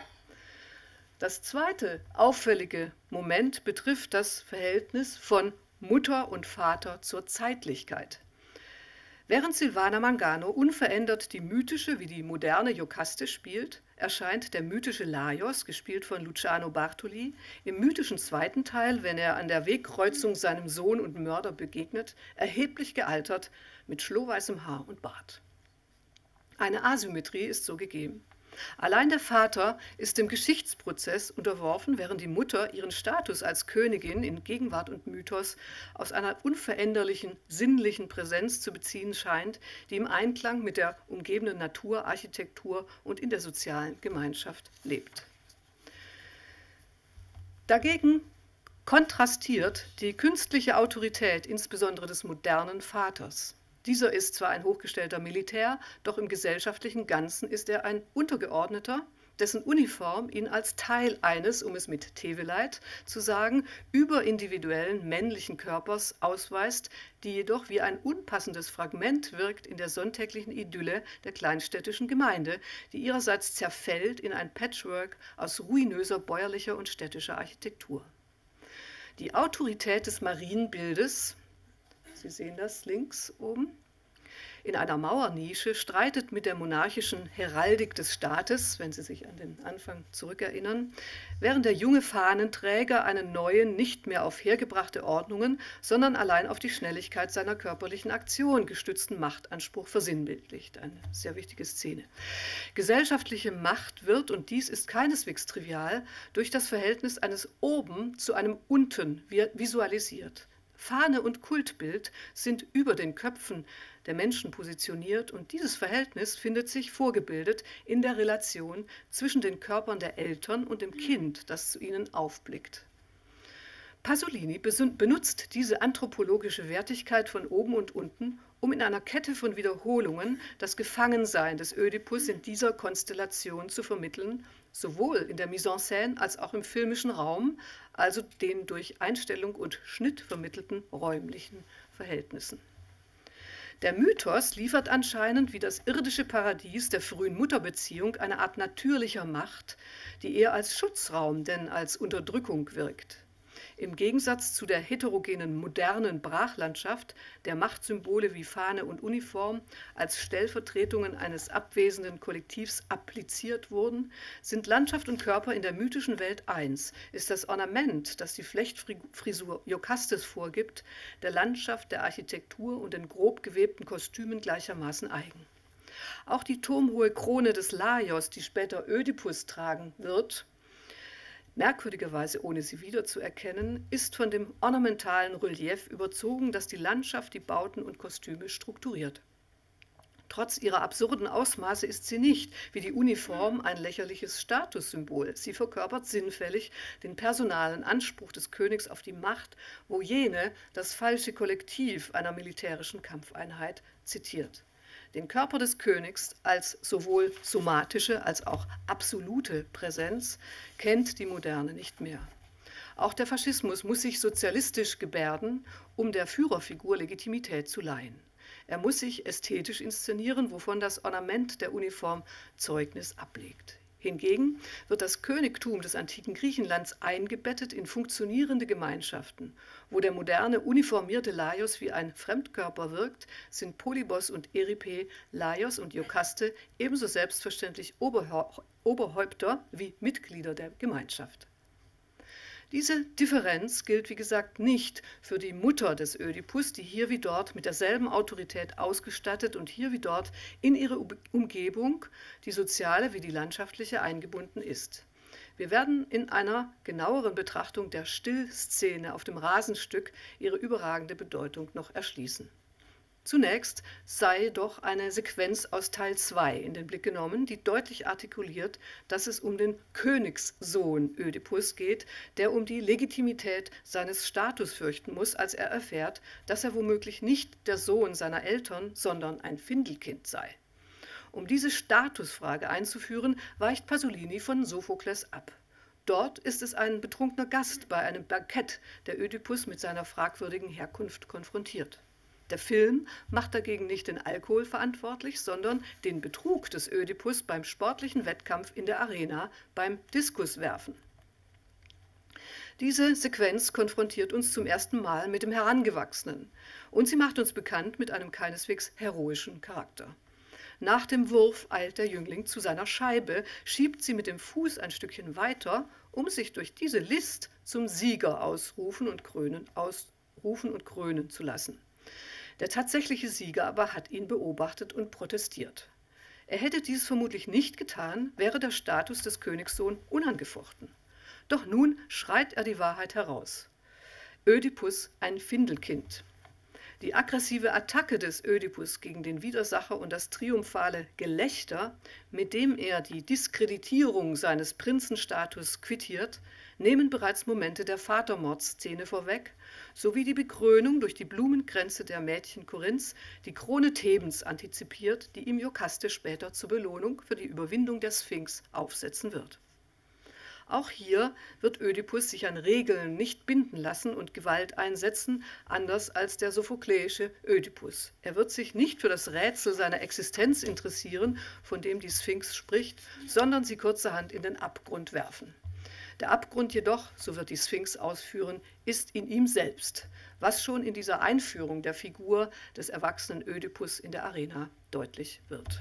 Das zweite auffällige Moment betrifft das Verhältnis von Mutter und Vater zur Zeitlichkeit. Während Silvana Mangano unverändert die mythische wie die moderne Iokaste spielt, erscheint der mythische Laios, gespielt von Luciano Bartoli, im mythischen zweiten Teil, wenn er an der Wegkreuzung seinem Sohn und Mörder begegnet, erheblich gealtert mit schlohweißem Haar und Bart. Eine Asymmetrie ist so gegeben. Allein der Vater ist dem Geschichtsprozess unterworfen, während die Mutter ihren Status als Königin in Gegenwart und Mythos aus einer unveränderlichen sinnlichen Präsenz zu beziehen scheint, die im Einklang mit der umgebenden Natur, Architektur und in der sozialen Gemeinschaft lebt. Dagegen kontrastiert die künstliche Autorität insbesondere des modernen Vaters. Dieser ist zwar ein hochgestellter Militär, doch im gesellschaftlichen Ganzen ist er ein Untergeordneter, dessen Uniform ihn als Teil eines, um es mit Teveleit zu sagen, überindividuellen männlichen Körpers ausweist, die jedoch wie ein unpassendes Fragment wirkt in der sonntäglichen Idylle der kleinstädtischen Gemeinde, die ihrerseits zerfällt in ein Patchwork aus ruinöser bäuerlicher und städtischer Architektur. Die Autorität des Marienbildes, Sie sehen das links oben, in einer Mauernische streitet mit der monarchischen Heraldik des Staates, wenn Sie sich an den Anfang zurückerinnern, während der junge Fahnenträger einen neuen, nicht mehr auf hergebrachte Ordnungen, sondern allein auf die Schnelligkeit seiner körperlichen Aktion gestützten Machtanspruch versinnbildlicht. Eine sehr wichtige Szene. Gesellschaftliche Macht wird, und dies ist keineswegs trivial, durch das Verhältnis eines Oben zu einem Unten visualisiert. Fahne und Kultbild sind über den Köpfen der Menschen positioniert und dieses Verhältnis findet sich vorgebildet in der Relation zwischen den Körpern der Eltern und dem Kind, das zu ihnen aufblickt. Pasolini benutzt diese anthropologische Wertigkeit von oben und unten, um in einer Kette von Wiederholungen das Gefangensein des Ödipus in dieser Konstellation zu vermitteln, sowohl in der Mise en scène als auch im filmischen Raum, also den durch Einstellung und Schnitt vermittelten räumlichen Verhältnissen. Der Mythos liefert anscheinend wie das irdische Paradies der frühen Mutterbeziehung eine Art natürlicher Macht, die eher als Schutzraum denn als Unterdrückung wirkt. Im Gegensatz zu der heterogenen modernen Brachlandschaft, der Machtsymbole wie Fahne und Uniform als Stellvertretungen eines abwesenden Kollektivs appliziert wurden, sind Landschaft und Körper in der mythischen Welt eins, ist das Ornament, das die Flechtfrisur Iokastes vorgibt, der Landschaft, der Architektur und den grob gewebten Kostümen gleichermaßen eigen. Auch die turmhohe Krone des Laios, die später Ödipus tragen wird, merkwürdigerweise ohne sie wiederzuerkennen, ist von dem ornamentalen Relief überzogen, das die Landschaft, die Bauten und Kostüme strukturiert. Trotz ihrer absurden Ausmaße ist sie nicht, wie die Uniform, ein lächerliches Statussymbol. Sie verkörpert sinnfällig den personalen Anspruch des Königs auf die Macht, wo jene das falsche Kollektiv einer militärischen Kampfeinheit zitiert. Den Körper des Königs als sowohl somatische als auch absolute Präsenz kennt die Moderne nicht mehr. Auch der Faschismus muss sich sozialistisch gebärden, um der Führerfigur Legitimität zu leihen. Er muss sich ästhetisch inszenieren, wovon das Ornament der Uniform Zeugnis ablegt. Hingegen wird das Königtum des antiken Griechenlands eingebettet in funktionierende Gemeinschaften. Wo der moderne, uniformierte Laios wie ein Fremdkörper wirkt, sind Polybos und Eripe, Laios und Iokaste ebenso selbstverständlich Oberhäupter wie Mitglieder der Gemeinschaft. Diese Differenz gilt, wie gesagt, nicht für die Mutter des Ödipus, die hier wie dort mit derselben Autorität ausgestattet und hier wie dort in ihre Umgebung, die soziale wie die landschaftliche, eingebunden ist. Wir werden in einer genaueren Betrachtung der Stillszene auf dem Rasenstück ihre überragende Bedeutung noch erschließen. Zunächst sei doch eine Sequenz aus Teil zwei in den Blick genommen, die deutlich artikuliert, dass es um den Königssohn Ödipus geht, der um die Legitimität seines Status fürchten muss, als er erfährt, dass er womöglich nicht der Sohn seiner Eltern, sondern ein Findelkind sei. Um diese Statusfrage einzuführen, weicht Pasolini von Sophokles ab. Dort ist es ein betrunkener Gast bei einem Bankett, der Ödipus mit seiner fragwürdigen Herkunft konfrontiert. Der Film macht dagegen nicht den Alkohol verantwortlich, sondern den Betrug des Ödipus beim sportlichen Wettkampf in der Arena, beim Diskuswerfen. Diese Sequenz konfrontiert uns zum ersten Mal mit dem Herangewachsenen und sie macht uns bekannt mit einem keineswegs heroischen Charakter. Nach dem Wurf eilt der Jüngling zu seiner Scheibe, schiebt sie mit dem Fuß ein Stückchen weiter, um sich durch diese List zum Sieger ausrufen und krönen, ausrufen und krönen zu lassen. Der tatsächliche Sieger aber hat ihn beobachtet und protestiert. Er hätte dies vermutlich nicht getan, wäre der Status des Königssohn unangefochten. Doch nun schreit er die Wahrheit heraus. Ödipus ein Findelkind. Die aggressive Attacke des Ödipus gegen den Widersacher und das triumphale Gelächter, mit dem er die Diskreditierung seines Prinzenstatus quittiert, nehmen bereits Momente der Vatermordszene vorweg, sowie die Bekrönung durch die Blumenkränze der Mädchen Korinths, die Krone Thebens antizipiert, die ihm Iokaste später zur Belohnung für die Überwindung der Sphinx aufsetzen wird. Auch hier wird Ödipus sich an Regeln nicht binden lassen und Gewalt einsetzen, anders als der sophokleische Ödipus. Er wird sich nicht für das Rätsel seiner Existenz interessieren, von dem die Sphinx spricht, sondern sie kurzerhand in den Abgrund werfen. Der Abgrund jedoch, so wird die Sphinx ausführen, ist in ihm selbst, was schon in dieser Einführung der Figur des erwachsenen Ödipus in der Arena deutlich wird.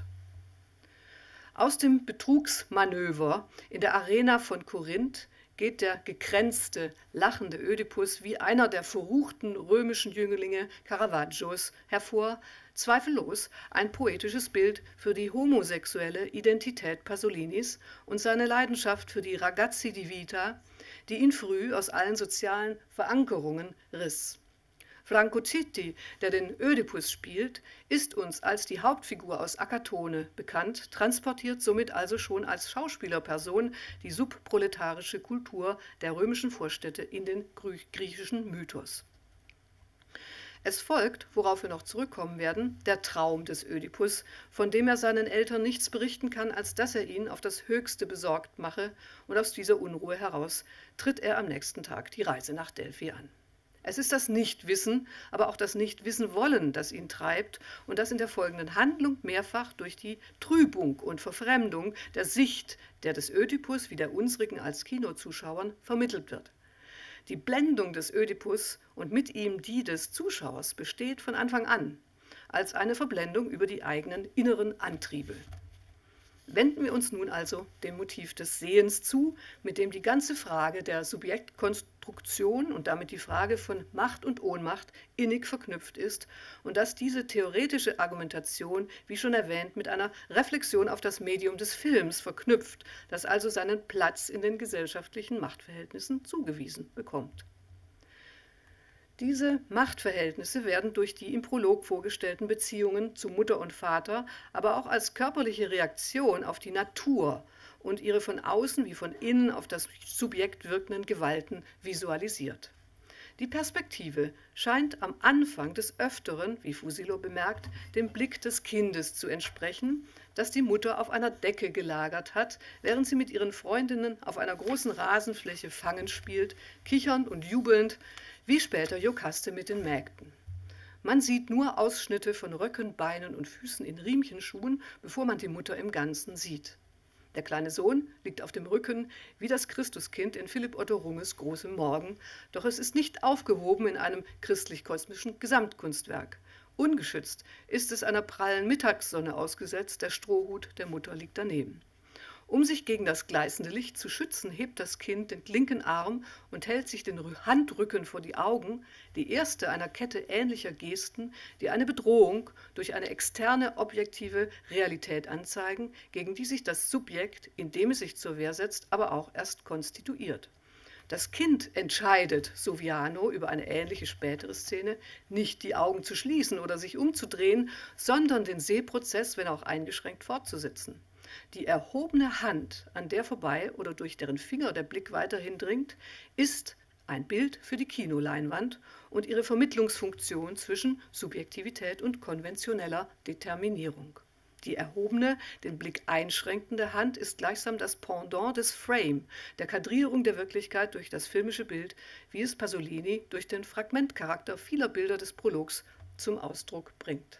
Aus dem Betrugsmanöver in der Arena von Korinth geht der gekränzte, lachende Ödipus wie einer der verruchten römischen Jünglinge Caravaggios hervor, zweifellos ein poetisches Bild für die homosexuelle Identität Pasolinis und seine Leidenschaft für die Ragazzi di Vita, die ihn früh aus allen sozialen Verankerungen riss. Franco Citti, der den Ödipus spielt, ist uns als die Hauptfigur aus Akatone bekannt, transportiert somit also schon als Schauspielerperson die subproletarische Kultur der römischen Vorstädte in den griechischen Mythos. Es folgt, worauf wir noch zurückkommen werden, der Traum des Ödipus, von dem er seinen Eltern nichts berichten kann, als dass er ihn auf das Höchste besorgt mache, und aus dieser Unruhe heraus tritt er am nächsten Tag die Reise nach Delphi an. Es ist das Nichtwissen, aber auch das Nichtwissen-Wollen, das ihn treibt und das in der folgenden Handlung mehrfach durch die Trübung und Verfremdung der Sicht der des Ödipus wie der unsrigen als Kinozuschauern vermittelt wird. Die Blendung des Ödipus und mit ihm die des Zuschauers besteht von Anfang an als eine Verblendung über die eigenen inneren Antriebe. Wenden wir uns nun also dem Motiv des Sehens zu, mit dem die ganze Frage der Subjektkonstruktion und damit die Frage von Macht und Ohnmacht innig verknüpft ist und dass diese theoretische Argumentation, wie schon erwähnt, mit einer Reflexion auf das Medium des Films verknüpft, das also seinen Platz in den gesellschaftlichen Machtverhältnissen zugewiesen bekommt. Diese Machtverhältnisse werden durch die im Prolog vorgestellten Beziehungen zu Mutter und Vater, aber auch als körperliche Reaktion auf die Natur und ihre von außen wie von innen auf das Subjekt wirkenden Gewalten visualisiert. Die Perspektive scheint am Anfang des Öfteren, wie Fusilo bemerkt, dem Blick des Kindes zu entsprechen, das die Mutter auf einer Decke gelagert hat, während sie mit ihren Freundinnen auf einer großen Rasenfläche Fangen spielt, kichernd und jubelnd, wie später Iokaste mit den Mägden. Man sieht nur Ausschnitte von Röcken, Beinen und Füßen in Riemchenschuhen, bevor man die Mutter im Ganzen sieht. Der kleine Sohn liegt auf dem Rücken wie das Christuskind in Philipp Otto Runges Großem Morgen, doch es ist nicht aufgehoben in einem christlich-kosmischen Gesamtkunstwerk. Ungeschützt ist es einer prallen Mittagssonne ausgesetzt, der Strohhut der Mutter liegt daneben. Um sich gegen das gleißende Licht zu schützen, hebt das Kind den linken Arm und hält sich den Handrücken vor die Augen, die erste einer Kette ähnlicher Gesten, die eine Bedrohung durch eine externe objektive Realität anzeigen, gegen die sich das Subjekt, indem es sich zur Wehr setzt, aber auch erst konstituiert. Das Kind entscheidet, so Viano über eine ähnliche spätere Szene, nicht die Augen zu schließen oder sich umzudrehen, sondern den Sehprozess, wenn auch eingeschränkt, fortzusetzen. Die erhobene Hand, an der vorbei oder durch deren Finger der Blick weiterhin dringt, ist ein Bild für die Kinoleinwand und ihre Vermittlungsfunktion zwischen Subjektivität und konventioneller Determinierung. Die erhobene, den Blick einschränkende Hand ist gleichsam das Pendant des Frame, der Kadrierung der Wirklichkeit durch das filmische Bild, wie es Pasolini durch den Fragmentcharakter vieler Bilder des Prologs zum Ausdruck bringt.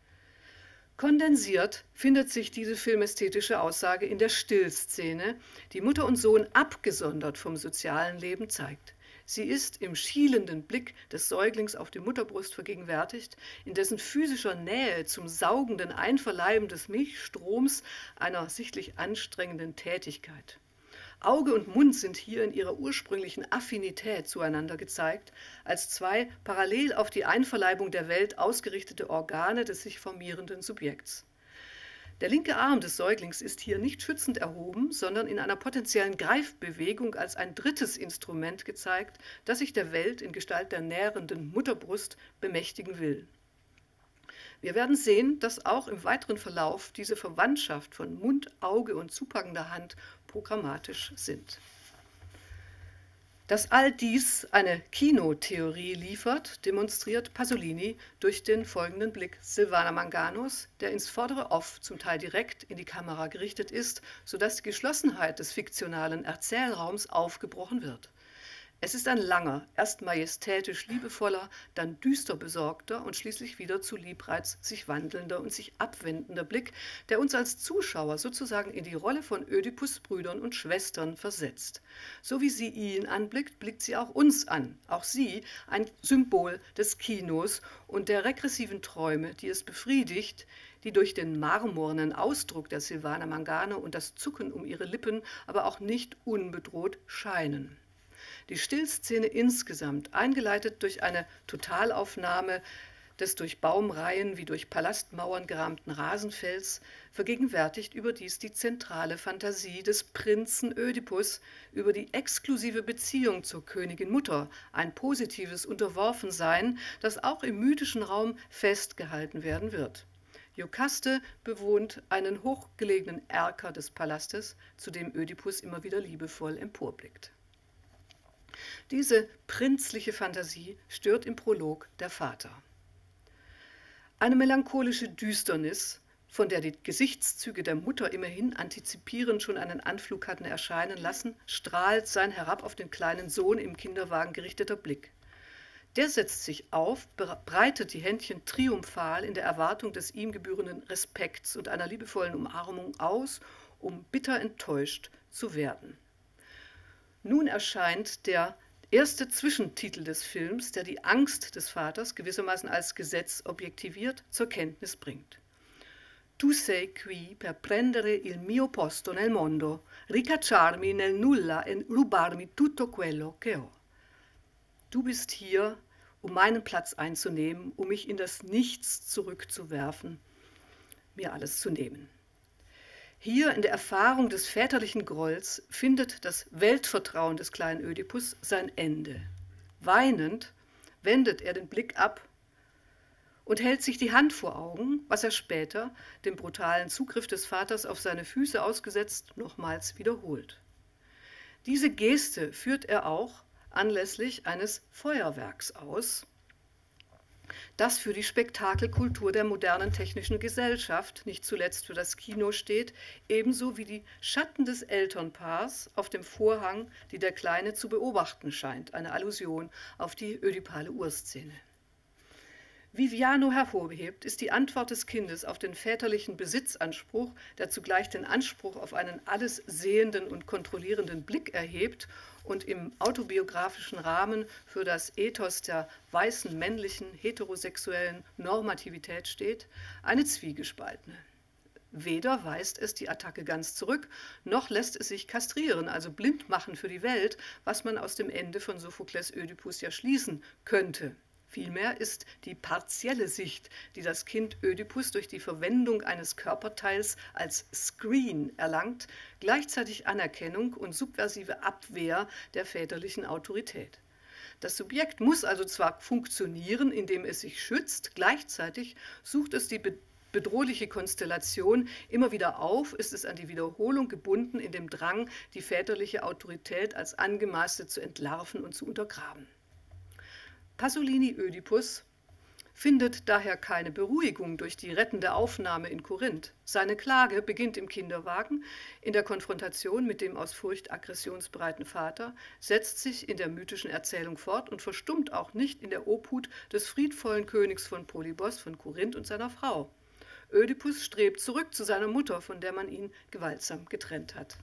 Kondensiert findet sich diese filmästhetische Aussage in der Stillszene, die Mutter und Sohn abgesondert vom sozialen Leben zeigt. Sie ist im schielenden Blick des Säuglings auf die Mutterbrust vergegenwärtigt, in dessen physischer Nähe zum saugenden Einverleiben des Milchstroms einer sichtlich anstrengenden Tätigkeit. Auge und Mund sind hier in ihrer ursprünglichen Affinität zueinander gezeigt, als zwei parallel auf die Einverleibung der Welt ausgerichtete Organe des sich formierenden Subjekts. Der linke Arm des Säuglings ist hier nicht schützend erhoben, sondern in einer potenziellen Greifbewegung als ein drittes Instrument gezeigt, das sich der Welt in Gestalt der nährenden Mutterbrust bemächtigen will. Wir werden sehen, dass auch im weiteren Verlauf diese Verwandtschaft von Mund, Auge und zupackender Hand programmatisch sind. Dass all dies eine Kinotheorie liefert, demonstriert Pasolini durch den folgenden Blick Silvana Manganos, der ins vordere Off zum Teil direkt in die Kamera gerichtet ist, sodass die Geschlossenheit des fiktionalen Erzählraums aufgebrochen wird. Es ist ein langer, erst majestätisch liebevoller, dann düster besorgter und schließlich wieder zu Liebreiz sich wandelnder und sich abwendender Blick, der uns als Zuschauer sozusagen in die Rolle von Ödipus' Brüdern und Schwestern versetzt. So wie sie ihn anblickt, blickt sie auch uns an. Auch sie, ein Symbol des Kinos und der regressiven Träume, die es befriedigt, die durch den marmornen Ausdruck der Silvana Mangano und das Zucken um ihre Lippen aber auch nicht unbedroht scheinen. Die Stillszene insgesamt, eingeleitet durch eine Totalaufnahme des durch Baumreihen wie durch Palastmauern gerahmten Rasenfelds, vergegenwärtigt überdies die zentrale Fantasie des Prinzen Ödipus über die exklusive Beziehung zur Königin Mutter, ein positives Unterworfensein, das auch im mythischen Raum festgehalten werden wird. Iokaste bewohnt einen hochgelegenen Erker des Palastes, zu dem Ödipus immer wieder liebevoll emporblickt. Diese prinzliche Fantasie stört im Prolog der Vater. Eine melancholische Düsternis, von der die Gesichtszüge der Mutter immerhin antizipierend schon einen Anflug hatten erscheinen lassen, strahlt sein herab auf den kleinen Sohn im Kinderwagen gerichteter Blick. Der setzt sich auf, breitet die Händchen triumphal in der Erwartung des ihm gebührenden Respekts und einer liebevollen Umarmung aus, um bitter enttäuscht zu werden. Nun erscheint der erste Zwischentitel des Films, der die Angst des Vaters gewissermaßen als Gesetz objektiviert zur Kenntnis bringt. Tu sei qui per prendere il mio posto nel mondo, ricacciarmi nel nulla e rubarmi tutto quello che ho. Du bist hier, um meinen Platz einzunehmen, um mich in das Nichts zurückzuwerfen, mir alles zu nehmen. Hier in der Erfahrung des väterlichen Grolls findet das Weltvertrauen des kleinen Ödipus sein Ende. Weinend wendet er den Blick ab und hält sich die Hand vor Augen, was er später, dem brutalen Zugriff des Vaters auf seine Füße ausgesetzt, nochmals wiederholt. Diese Geste führt er auch anlässlich eines Feuerwerks aus, das für die Spektakelkultur der modernen technischen Gesellschaft, nicht zuletzt für das Kino steht, ebenso wie die Schatten des Elternpaars auf dem Vorhang, die der Kleine zu beobachten scheint, eine Allusion auf die ödipale Urszene. Wie Viano hervorhebt, ist die Antwort des Kindes auf den väterlichen Besitzanspruch, der zugleich den Anspruch auf einen alles sehenden und kontrollierenden Blick erhebt und im autobiografischen Rahmen für das Ethos der weißen, männlichen, heterosexuellen Normativität steht, eine zwiegespaltene. Weder weist es die Attacke ganz zurück, noch lässt es sich kastrieren, also blind machen für die Welt, was man aus dem Ende von Sophokles Ödipus ja schließen könnte. Vielmehr ist die partielle Sicht, die das Kind Ödipus durch die Verwendung eines Körperteils als Screen erlangt, gleichzeitig Anerkennung und subversive Abwehr der väterlichen Autorität. Das Subjekt muss also zwar funktionieren, indem es sich schützt, gleichzeitig sucht es die bedrohliche Konstellation immer wieder auf, ist es an die Wiederholung gebunden in dem Drang, die väterliche Autorität als angemaßte zu entlarven und zu untergraben. Pasolini Ödipus findet daher keine Beruhigung durch die rettende Aufnahme in Korinth. Seine Klage beginnt im Kinderwagen, in der Konfrontation mit dem aus Furcht aggressionsbereiten Vater, setzt sich in der mythischen Erzählung fort und verstummt auch nicht in der Obhut des friedvollen Königs von Polybos, von Korinth und seiner Frau. Ödipus strebt zurück zu seiner Mutter, von der man ihn gewaltsam getrennt hat.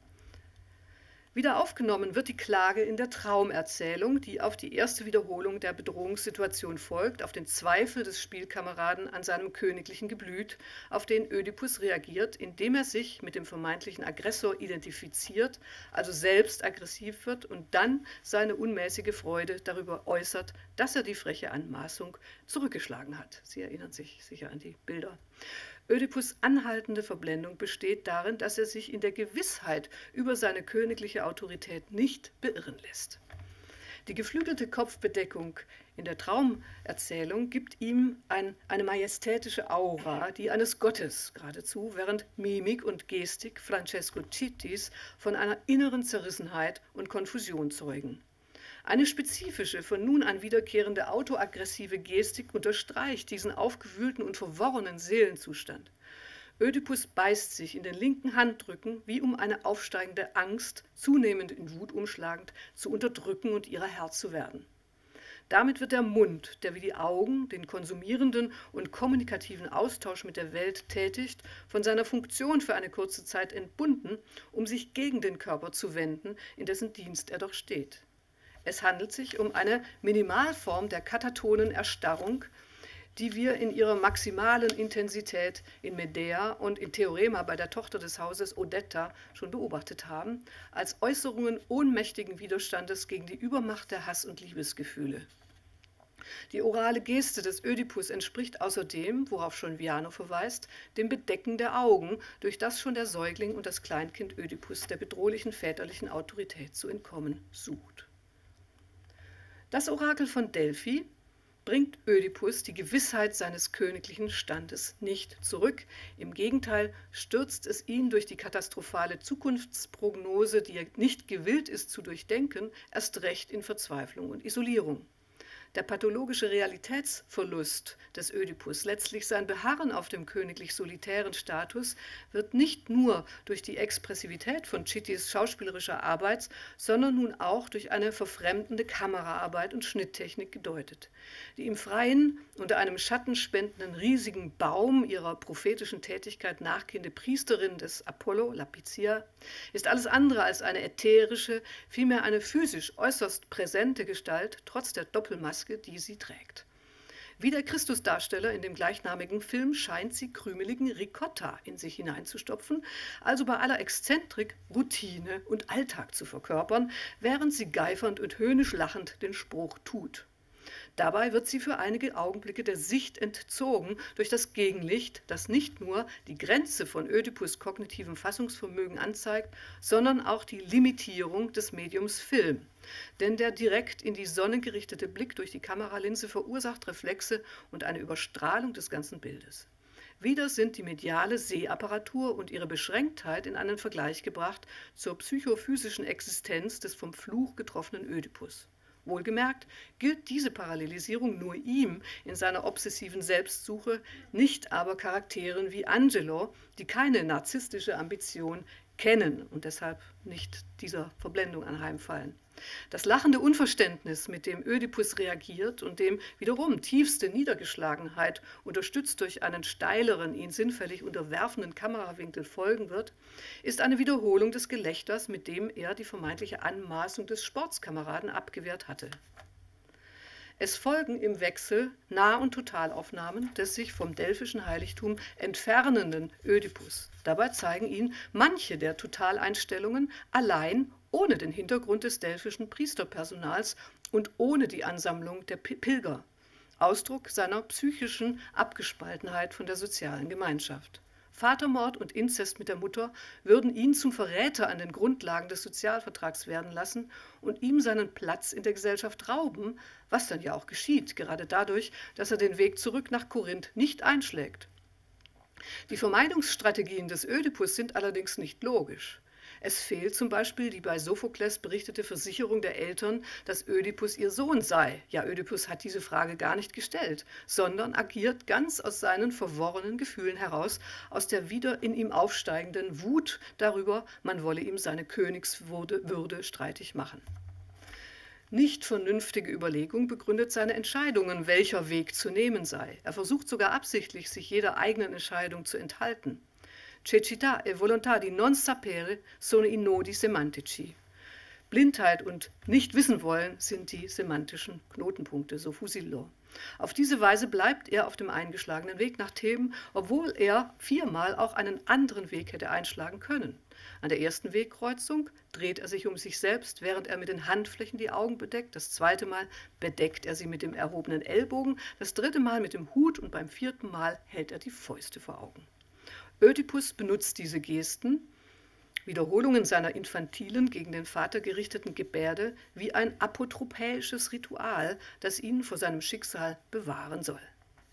Wieder aufgenommen wird die Klage in der Traumerzählung, die auf die erste Wiederholung der Bedrohungssituation folgt, auf den Zweifel des Spielkameraden an seinem königlichen Geblüt, auf den Ödipus reagiert, indem er sich mit dem vermeintlichen Aggressor identifiziert, also selbst aggressiv wird und dann seine unmäßige Freude darüber äußert, dass er die freche Anmaßung zurückgeschlagen hat. Sie erinnern sich sicher an die Bilder. Ödipus' anhaltende Verblendung besteht darin, dass er sich in der Gewissheit über seine königliche Autorität nicht beirren lässt. Die geflügelte Kopfbedeckung in der Traumerzählung gibt ihm ein, eine majestätische Aura, die eines Gottes geradezu, während Mimik und Gestik Francesco Cittis von einer inneren Zerrissenheit und Konfusion zeugen. Eine spezifische, von nun an wiederkehrende autoaggressive Gestik unterstreicht diesen aufgewühlten und verworrenen Seelenzustand. Ödipus beißt sich in den linken Handrücken, wie um eine aufsteigende Angst, zunehmend in Wut umschlagend, zu unterdrücken und ihrer Herr zu werden. Damit wird der Mund, der wie die Augen den konsumierenden und kommunikativen Austausch mit der Welt tätigt, von seiner Funktion für eine kurze Zeit entbunden, um sich gegen den Körper zu wenden, in dessen Dienst er doch steht. Es handelt sich um eine Minimalform der katatonen Erstarrung, die wir in ihrer maximalen Intensität in Medea und in Theorema bei der Tochter des Hauses Odetta schon beobachtet haben, als Äußerungen ohnmächtigen Widerstandes gegen die Übermacht der Hass- und Liebesgefühle. Die orale Geste des Ödipus entspricht außerdem, worauf schon Viano verweist, dem Bedecken der Augen, durch das schon der Säugling und das Kleinkind Ödipus der bedrohlichen väterlichen Autorität zu entkommen sucht. Das Orakel von Delphi bringt Ödipus die Gewissheit seines königlichen Standes nicht zurück. Im Gegenteil stürzt es ihn durch die katastrophale Zukunftsprognose, die er nicht gewillt ist zu durchdenken, erst recht in Verzweiflung und Isolierung. Der pathologische Realitätsverlust des Ödipus, letztlich sein Beharren auf dem königlich-solitären Status, wird nicht nur durch die Expressivität von Cittis schauspielerischer Arbeit, sondern nun auch durch eine verfremdende Kameraarbeit und Schnitttechnik gedeutet. Die im Freien unter einem schattenspendenden riesigen Baum ihrer prophetischen Tätigkeit nachgehende Priesterin des Apollo, Lapizia, ist alles andere als eine ätherische, vielmehr eine physisch äußerst präsente Gestalt, trotz der Doppelmaske, die sie trägt. Wie der Christusdarsteller in dem gleichnamigen Film scheint sie krümeligen Ricotta in sich hineinzustopfen, also bei aller Exzentrik Routine und Alltag zu verkörpern, während sie geifernd und höhnisch lachend den Spruch tut. Dabei wird sie für einige Augenblicke der Sicht entzogen durch das Gegenlicht, das nicht nur die Grenze von Ödipus' kognitivem Fassungsvermögen anzeigt, sondern auch die Limitierung des Mediums Film. Denn der direkt in die Sonne gerichtete Blick durch die Kameralinse verursacht Reflexe und eine Überstrahlung des ganzen Bildes. Wieder sind die mediale Sehapparatur und ihre Beschränktheit in einen Vergleich gebracht zur psychophysischen Existenz des vom Fluch getroffenen Ödipus. Wohlgemerkt gilt diese Parallelisierung nur ihm in seiner obsessiven Selbstsuche, nicht aber Charakteren wie Angelo, die keine narzisstische Ambition kennen und deshalb nicht dieser Verblendung anheimfallen. Das lachende Unverständnis, mit dem Ödipus reagiert und dem wiederum tiefste Niedergeschlagenheit, unterstützt durch einen steileren, ihn sinnfällig unterwerfenden Kamerawinkel folgen wird, ist eine Wiederholung des Gelächters, mit dem er die vermeintliche Anmaßung des Sportskameraden abgewehrt hatte. Es folgen im Wechsel Nah- und Totalaufnahmen des sich vom delphischen Heiligtum entfernenden Ödipus. Dabei zeigen ihn manche der Totaleinstellungen allein ohne den Hintergrund des delphischen Priesterpersonals und ohne die Ansammlung der Pilger, Ausdruck seiner psychischen Abgespaltenheit von der sozialen Gemeinschaft. Vatermord und Inzest mit der Mutter würden ihn zum Verräter an den Grundlagen des Sozialvertrags werden lassen und ihm seinen Platz in der Gesellschaft rauben, was dann ja auch geschieht, gerade dadurch, dass er den Weg zurück nach Korinth nicht einschlägt. Die Vermeidungsstrategien des Ödipus sind allerdings nicht logisch. Es fehlt zum Beispiel die bei Sophokles berichtete Versicherung der Eltern, dass Ödipus ihr Sohn sei. Ja, Ödipus hat diese Frage gar nicht gestellt, sondern agiert ganz aus seinen verworrenen Gefühlen heraus, aus der wieder in ihm aufsteigenden Wut darüber, man wolle ihm seine Königswürde Würde streitig machen. Nicht vernünftige Überlegung begründet seine Entscheidungen, welcher Weg zu nehmen sei. Er versucht sogar absichtlich, sich jeder eigenen Entscheidung zu enthalten. Cecità e volontà di non sapere sono i nodi semantici. Blindheit und Nicht-Wissen-Wollen sind die semantischen Knotenpunkte, so Fusillo. Auf diese Weise bleibt er auf dem eingeschlagenen Weg nach Theben, obwohl er viermal auch einen anderen Weg hätte einschlagen können. An der ersten Wegkreuzung dreht er sich um sich selbst, während er mit den Handflächen die Augen bedeckt. Das zweite Mal bedeckt er sie mit dem erhobenen Ellbogen, das dritte Mal mit dem Hut und beim vierten Mal hält er die Fäuste vor Augen. Ödipus benutzt diese Gesten, Wiederholungen seiner infantilen, gegen den Vater gerichteten Gebärde, wie ein apotropäisches Ritual, das ihn vor seinem Schicksal bewahren soll.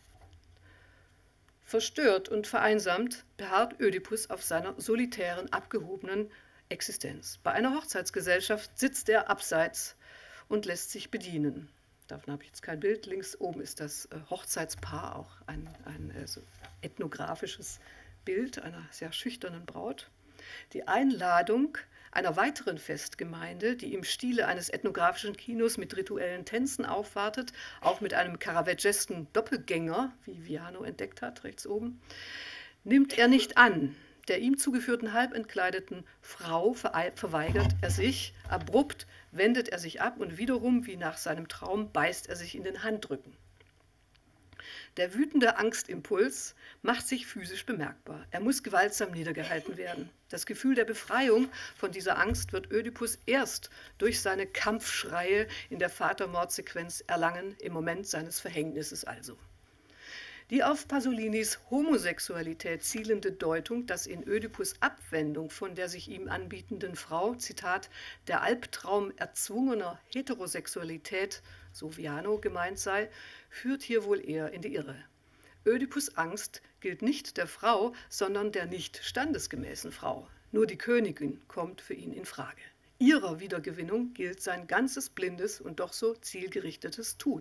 Verstört und vereinsamt beharrt Ödipus auf seiner solitären, abgehobenen Existenz. Bei einer Hochzeitsgesellschaft sitzt er abseits und lässt sich bedienen. Davon habe ich jetzt kein Bild. Links oben ist das Hochzeitspaar, auch ein, ein also ethnografisches Bild einer sehr schüchternen Braut. Die Einladung einer weiteren Festgemeinde, die im Stile eines ethnografischen Kinos mit rituellen Tänzen aufwartet, auch mit einem caravaggesken Doppelgänger, wie Viano entdeckt hat, rechts oben, nimmt er nicht an. Der ihm zugeführten halbentkleideten Frau verweigert er sich, abrupt wendet er sich ab und wiederum, wie nach seinem Traum, beißt er sich in den Handrücken. Der wütende Angstimpuls macht sich physisch bemerkbar. Er muss gewaltsam niedergehalten werden. Das Gefühl der Befreiung von dieser Angst wird Ödipus erst durch seine Kampfschreie in der Vatermordsequenz erlangen, im Moment seines Verhängnisses also. Die auf Pasolinis Homosexualität zielende Deutung, dass in Ödipus Abwendung von der sich ihm anbietenden Frau, Zitat, der Albtraum erzwungener Heterosexualität, so Viano gemeint sei, führt hier wohl eher in die Irre. Ödipus' Angst gilt nicht der Frau, sondern der nicht standesgemäßen Frau. Nur die Königin kommt für ihn in Frage. Ihrer Wiedergewinnung gilt sein ganzes blindes und doch so zielgerichtetes Tun.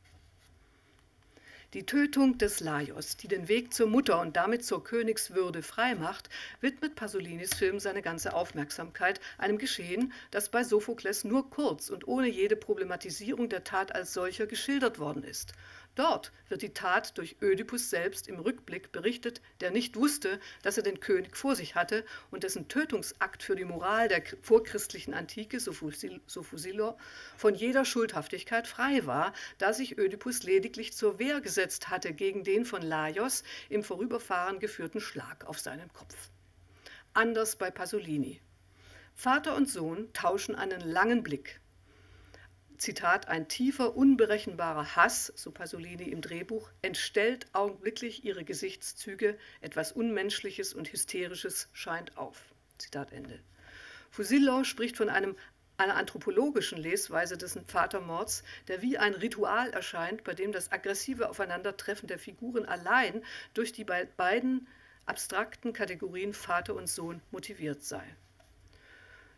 Die Tötung des Laios, die den Weg zur Mutter und damit zur Königswürde freimacht, widmet Pasolinis Film seine ganze Aufmerksamkeit einem Geschehen, das bei Sophokles nur kurz und ohne jede Problematisierung der Tat als solcher geschildert worden ist. Dort wird die Tat durch Ödipus selbst im Rückblick berichtet, der nicht wusste, dass er den König vor sich hatte und dessen Tötungsakt für die Moral der vorchristlichen Antike, so Fusillo, von jeder Schuldhaftigkeit frei war, da sich Ödipus lediglich zur Wehr gesetzt hatte gegen den von Laios im Vorüberfahren geführten Schlag auf seinen Kopf. Anders bei Pasolini. Vater und Sohn tauschen einen langen Blick. Zitat, ein tiefer, unberechenbarer Hass, so Pasolini im Drehbuch, entstellt augenblicklich ihre Gesichtszüge, etwas Unmenschliches und Hysterisches scheint auf. Zitat Ende. Fusillo spricht von einem, einer anthropologischen Lesweise des Vatermords, der wie ein Ritual erscheint, bei dem das aggressive Aufeinandertreffen der Figuren allein durch die beiden abstrakten Kategorien Vater und Sohn motiviert sei.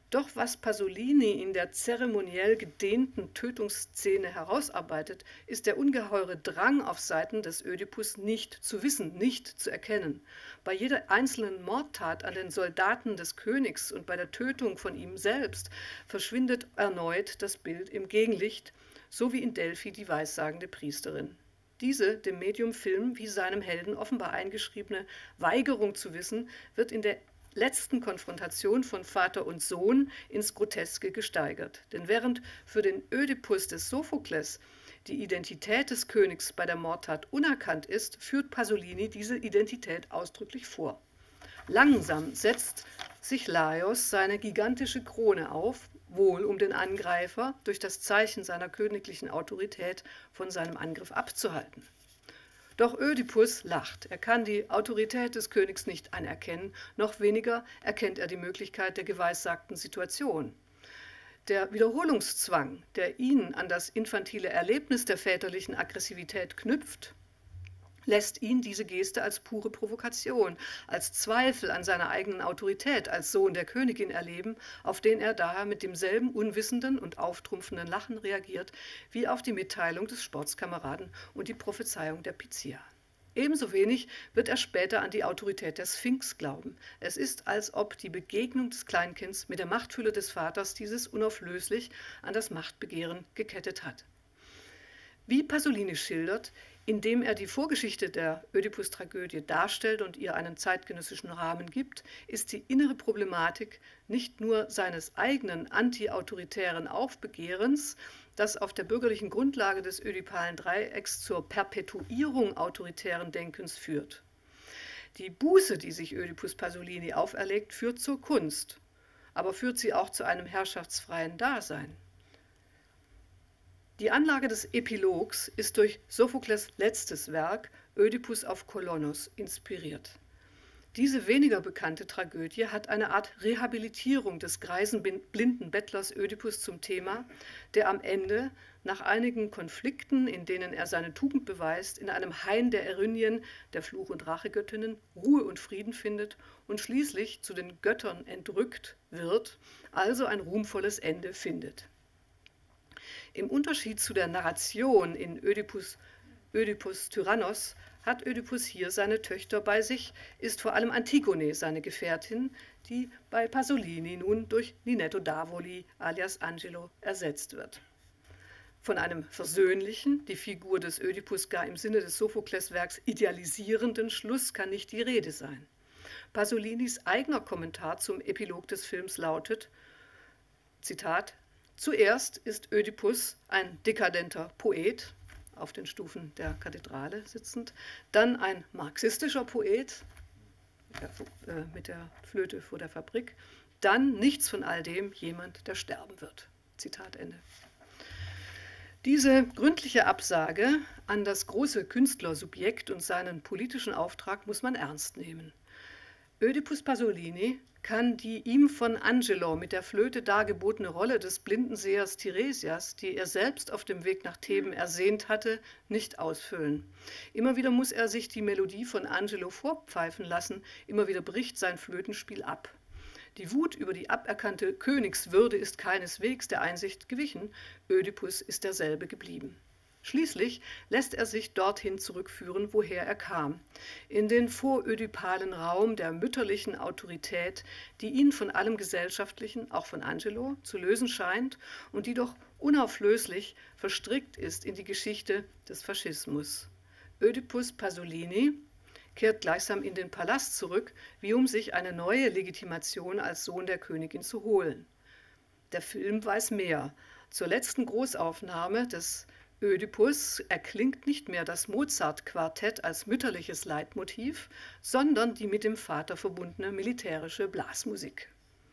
Doch was Pasolini in der zeremoniell gedehnten Tötungsszene herausarbeitet, ist der ungeheure Drang auf Seiten des Ödipus, nicht zu wissen, nicht zu erkennen. Bei jeder einzelnen Mordtat an den Soldaten des Königs und bei der Tötung von ihm selbst verschwindet erneut das Bild im Gegenlicht, so wie in Delphi die weissagende Priesterin. Diese, dem Medium Film wie seinem Helden offenbar eingeschriebene Weigerung zu wissen, wird in der letzten Konfrontation von Vater und Sohn ins Groteske gesteigert. Denn während für den Ödipus des Sophokles die Identität des Königs bei der Mordtat unerkannt ist, führt Pasolini diese Identität ausdrücklich vor. Langsam setzt sich Laios seine gigantische Krone auf, wohl um den Angreifer durch das Zeichen seiner königlichen Autorität von seinem Angriff abzuhalten. Doch Ödipus lacht. Er kann die Autorität des Königs nicht anerkennen, noch weniger erkennt er die Möglichkeit der geweissagten Situation. Der Wiederholungszwang, der ihn an das infantile Erlebnis der väterlichen Aggressivität knüpft, lässt ihn diese Geste als pure Provokation, als Zweifel an seiner eigenen Autorität als Sohn der Königin erleben, auf den er daher mit demselben unwissenden und auftrumpfenden Lachen reagiert, wie auf die Mitteilung des Sportskameraden und die Prophezeiung der Picia. Ebenso wenig wird er später an die Autorität der Sphinx glauben. Es ist, als ob die Begegnung des Kleinkinds mit der Machtfülle des Vaters dieses unauflöslich an das Machtbegehren gekettet hat. Wie Pasolini schildert, indem er die Vorgeschichte der Ödipus-Tragödie darstellt und ihr einen zeitgenössischen Rahmen gibt, ist die innere Problematik nicht nur seines eigenen antiautoritären Aufbegehrens, das auf der bürgerlichen Grundlage des ödipalen Dreiecks zur Perpetuierung autoritären Denkens führt. Die Buße, die sich Ödipus Pasolini auferlegt, führt zur Kunst, aber führt sie auch zu einem herrschaftsfreien Dasein. Die Anlage des Epilogs ist durch Sophokles letztes Werk Ödipus auf Kolonos inspiriert. Diese weniger bekannte Tragödie hat eine Art Rehabilitierung des greisen blinden Bettlers Ödipus zum Thema, der am Ende, nach einigen Konflikten, in denen er seine Tugend beweist, in einem Hain der Erinyen, der Fluch- und Rachegöttinnen, Ruhe und Frieden findet und schließlich zu den Göttern entrückt wird, also ein ruhmvolles Ende findet. Im Unterschied zu der Narration in Ödipus, Ödipus Tyrannos hat Ödipus hier seine Töchter bei sich, ist vor allem Antigone seine Gefährtin, die bei Pasolini nun durch Ninetto Davoli alias Angelo ersetzt wird. Von einem versöhnlichen, die Figur des Ödipus gar im Sinne des Sophokles-Werks idealisierenden Schluss kann nicht die Rede sein. Pasolinis eigener Kommentar zum Epilog des Films lautet, Zitat, zuerst ist Ödipus ein dekadenter Poet, auf den Stufen der Kathedrale sitzend, dann ein marxistischer Poet, mit der Flöte vor der Fabrik, dann nichts von all dem, jemand, der sterben wird. Zitat Ende. Diese gründliche Absage an das große Künstlersubjekt und seinen politischen Auftrag muss man ernst nehmen. Ödipus Pasolini kann die ihm von Angelo mit der Flöte dargebotene Rolle des blinden Sehers Tiresias, die er selbst auf dem Weg nach Theben ersehnt hatte, nicht ausfüllen. Immer wieder muss er sich die Melodie von Angelo vorpfeifen lassen, immer wieder bricht sein Flötenspiel ab. Die Wut über die aberkannte Königswürde ist keineswegs der Einsicht gewichen, Ödipus ist derselbe geblieben. Schließlich lässt er sich dorthin zurückführen, woher er kam, in den vorödipalen Raum der mütterlichen Autorität, die ihn von allem Gesellschaftlichen, auch von Angelo, zu lösen scheint und die doch unauflöslich verstrickt ist in die Geschichte des Faschismus. Ödipus Pasolini kehrt gleichsam in den Palast zurück, wie um sich eine neue Legitimation als Sohn der Königin zu holen. Der Film weiß mehr. Zur letzten Großaufnahme des Ödipus erklingt nicht mehr das Mozart-Quartett als mütterliches Leitmotiv, sondern die mit dem Vater verbundene militärische Blasmusik.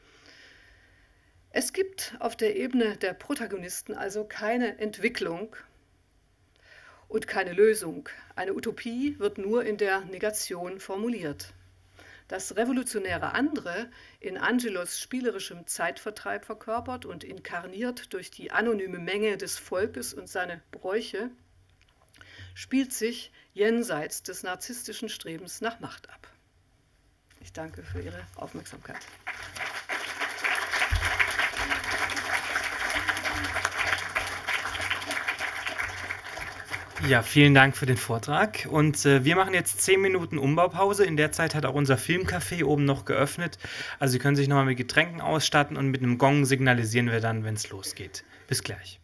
Es gibt auf der Ebene der Protagonisten also keine Entwicklung und keine Lösung. Eine Utopie wird nur in der Negation formuliert. Das revolutionäre Andere, in Angelos spielerischem Zeitvertreib verkörpert und inkarniert durch die anonyme Menge des Volkes und seine Bräuche, spielt sich jenseits des narzisstischen Strebens nach Macht ab. Ich danke für Ihre Aufmerksamkeit. Ja, vielen Dank für den Vortrag. Und äh, wir machen jetzt zehn Minuten Umbaupause. In der Zeit hat auch unser Filmcafé oben noch geöffnet. Also Sie können sich nochmal mit Getränken ausstatten und mit einem Gong signalisieren wir dann, wenn es losgeht. Bis gleich.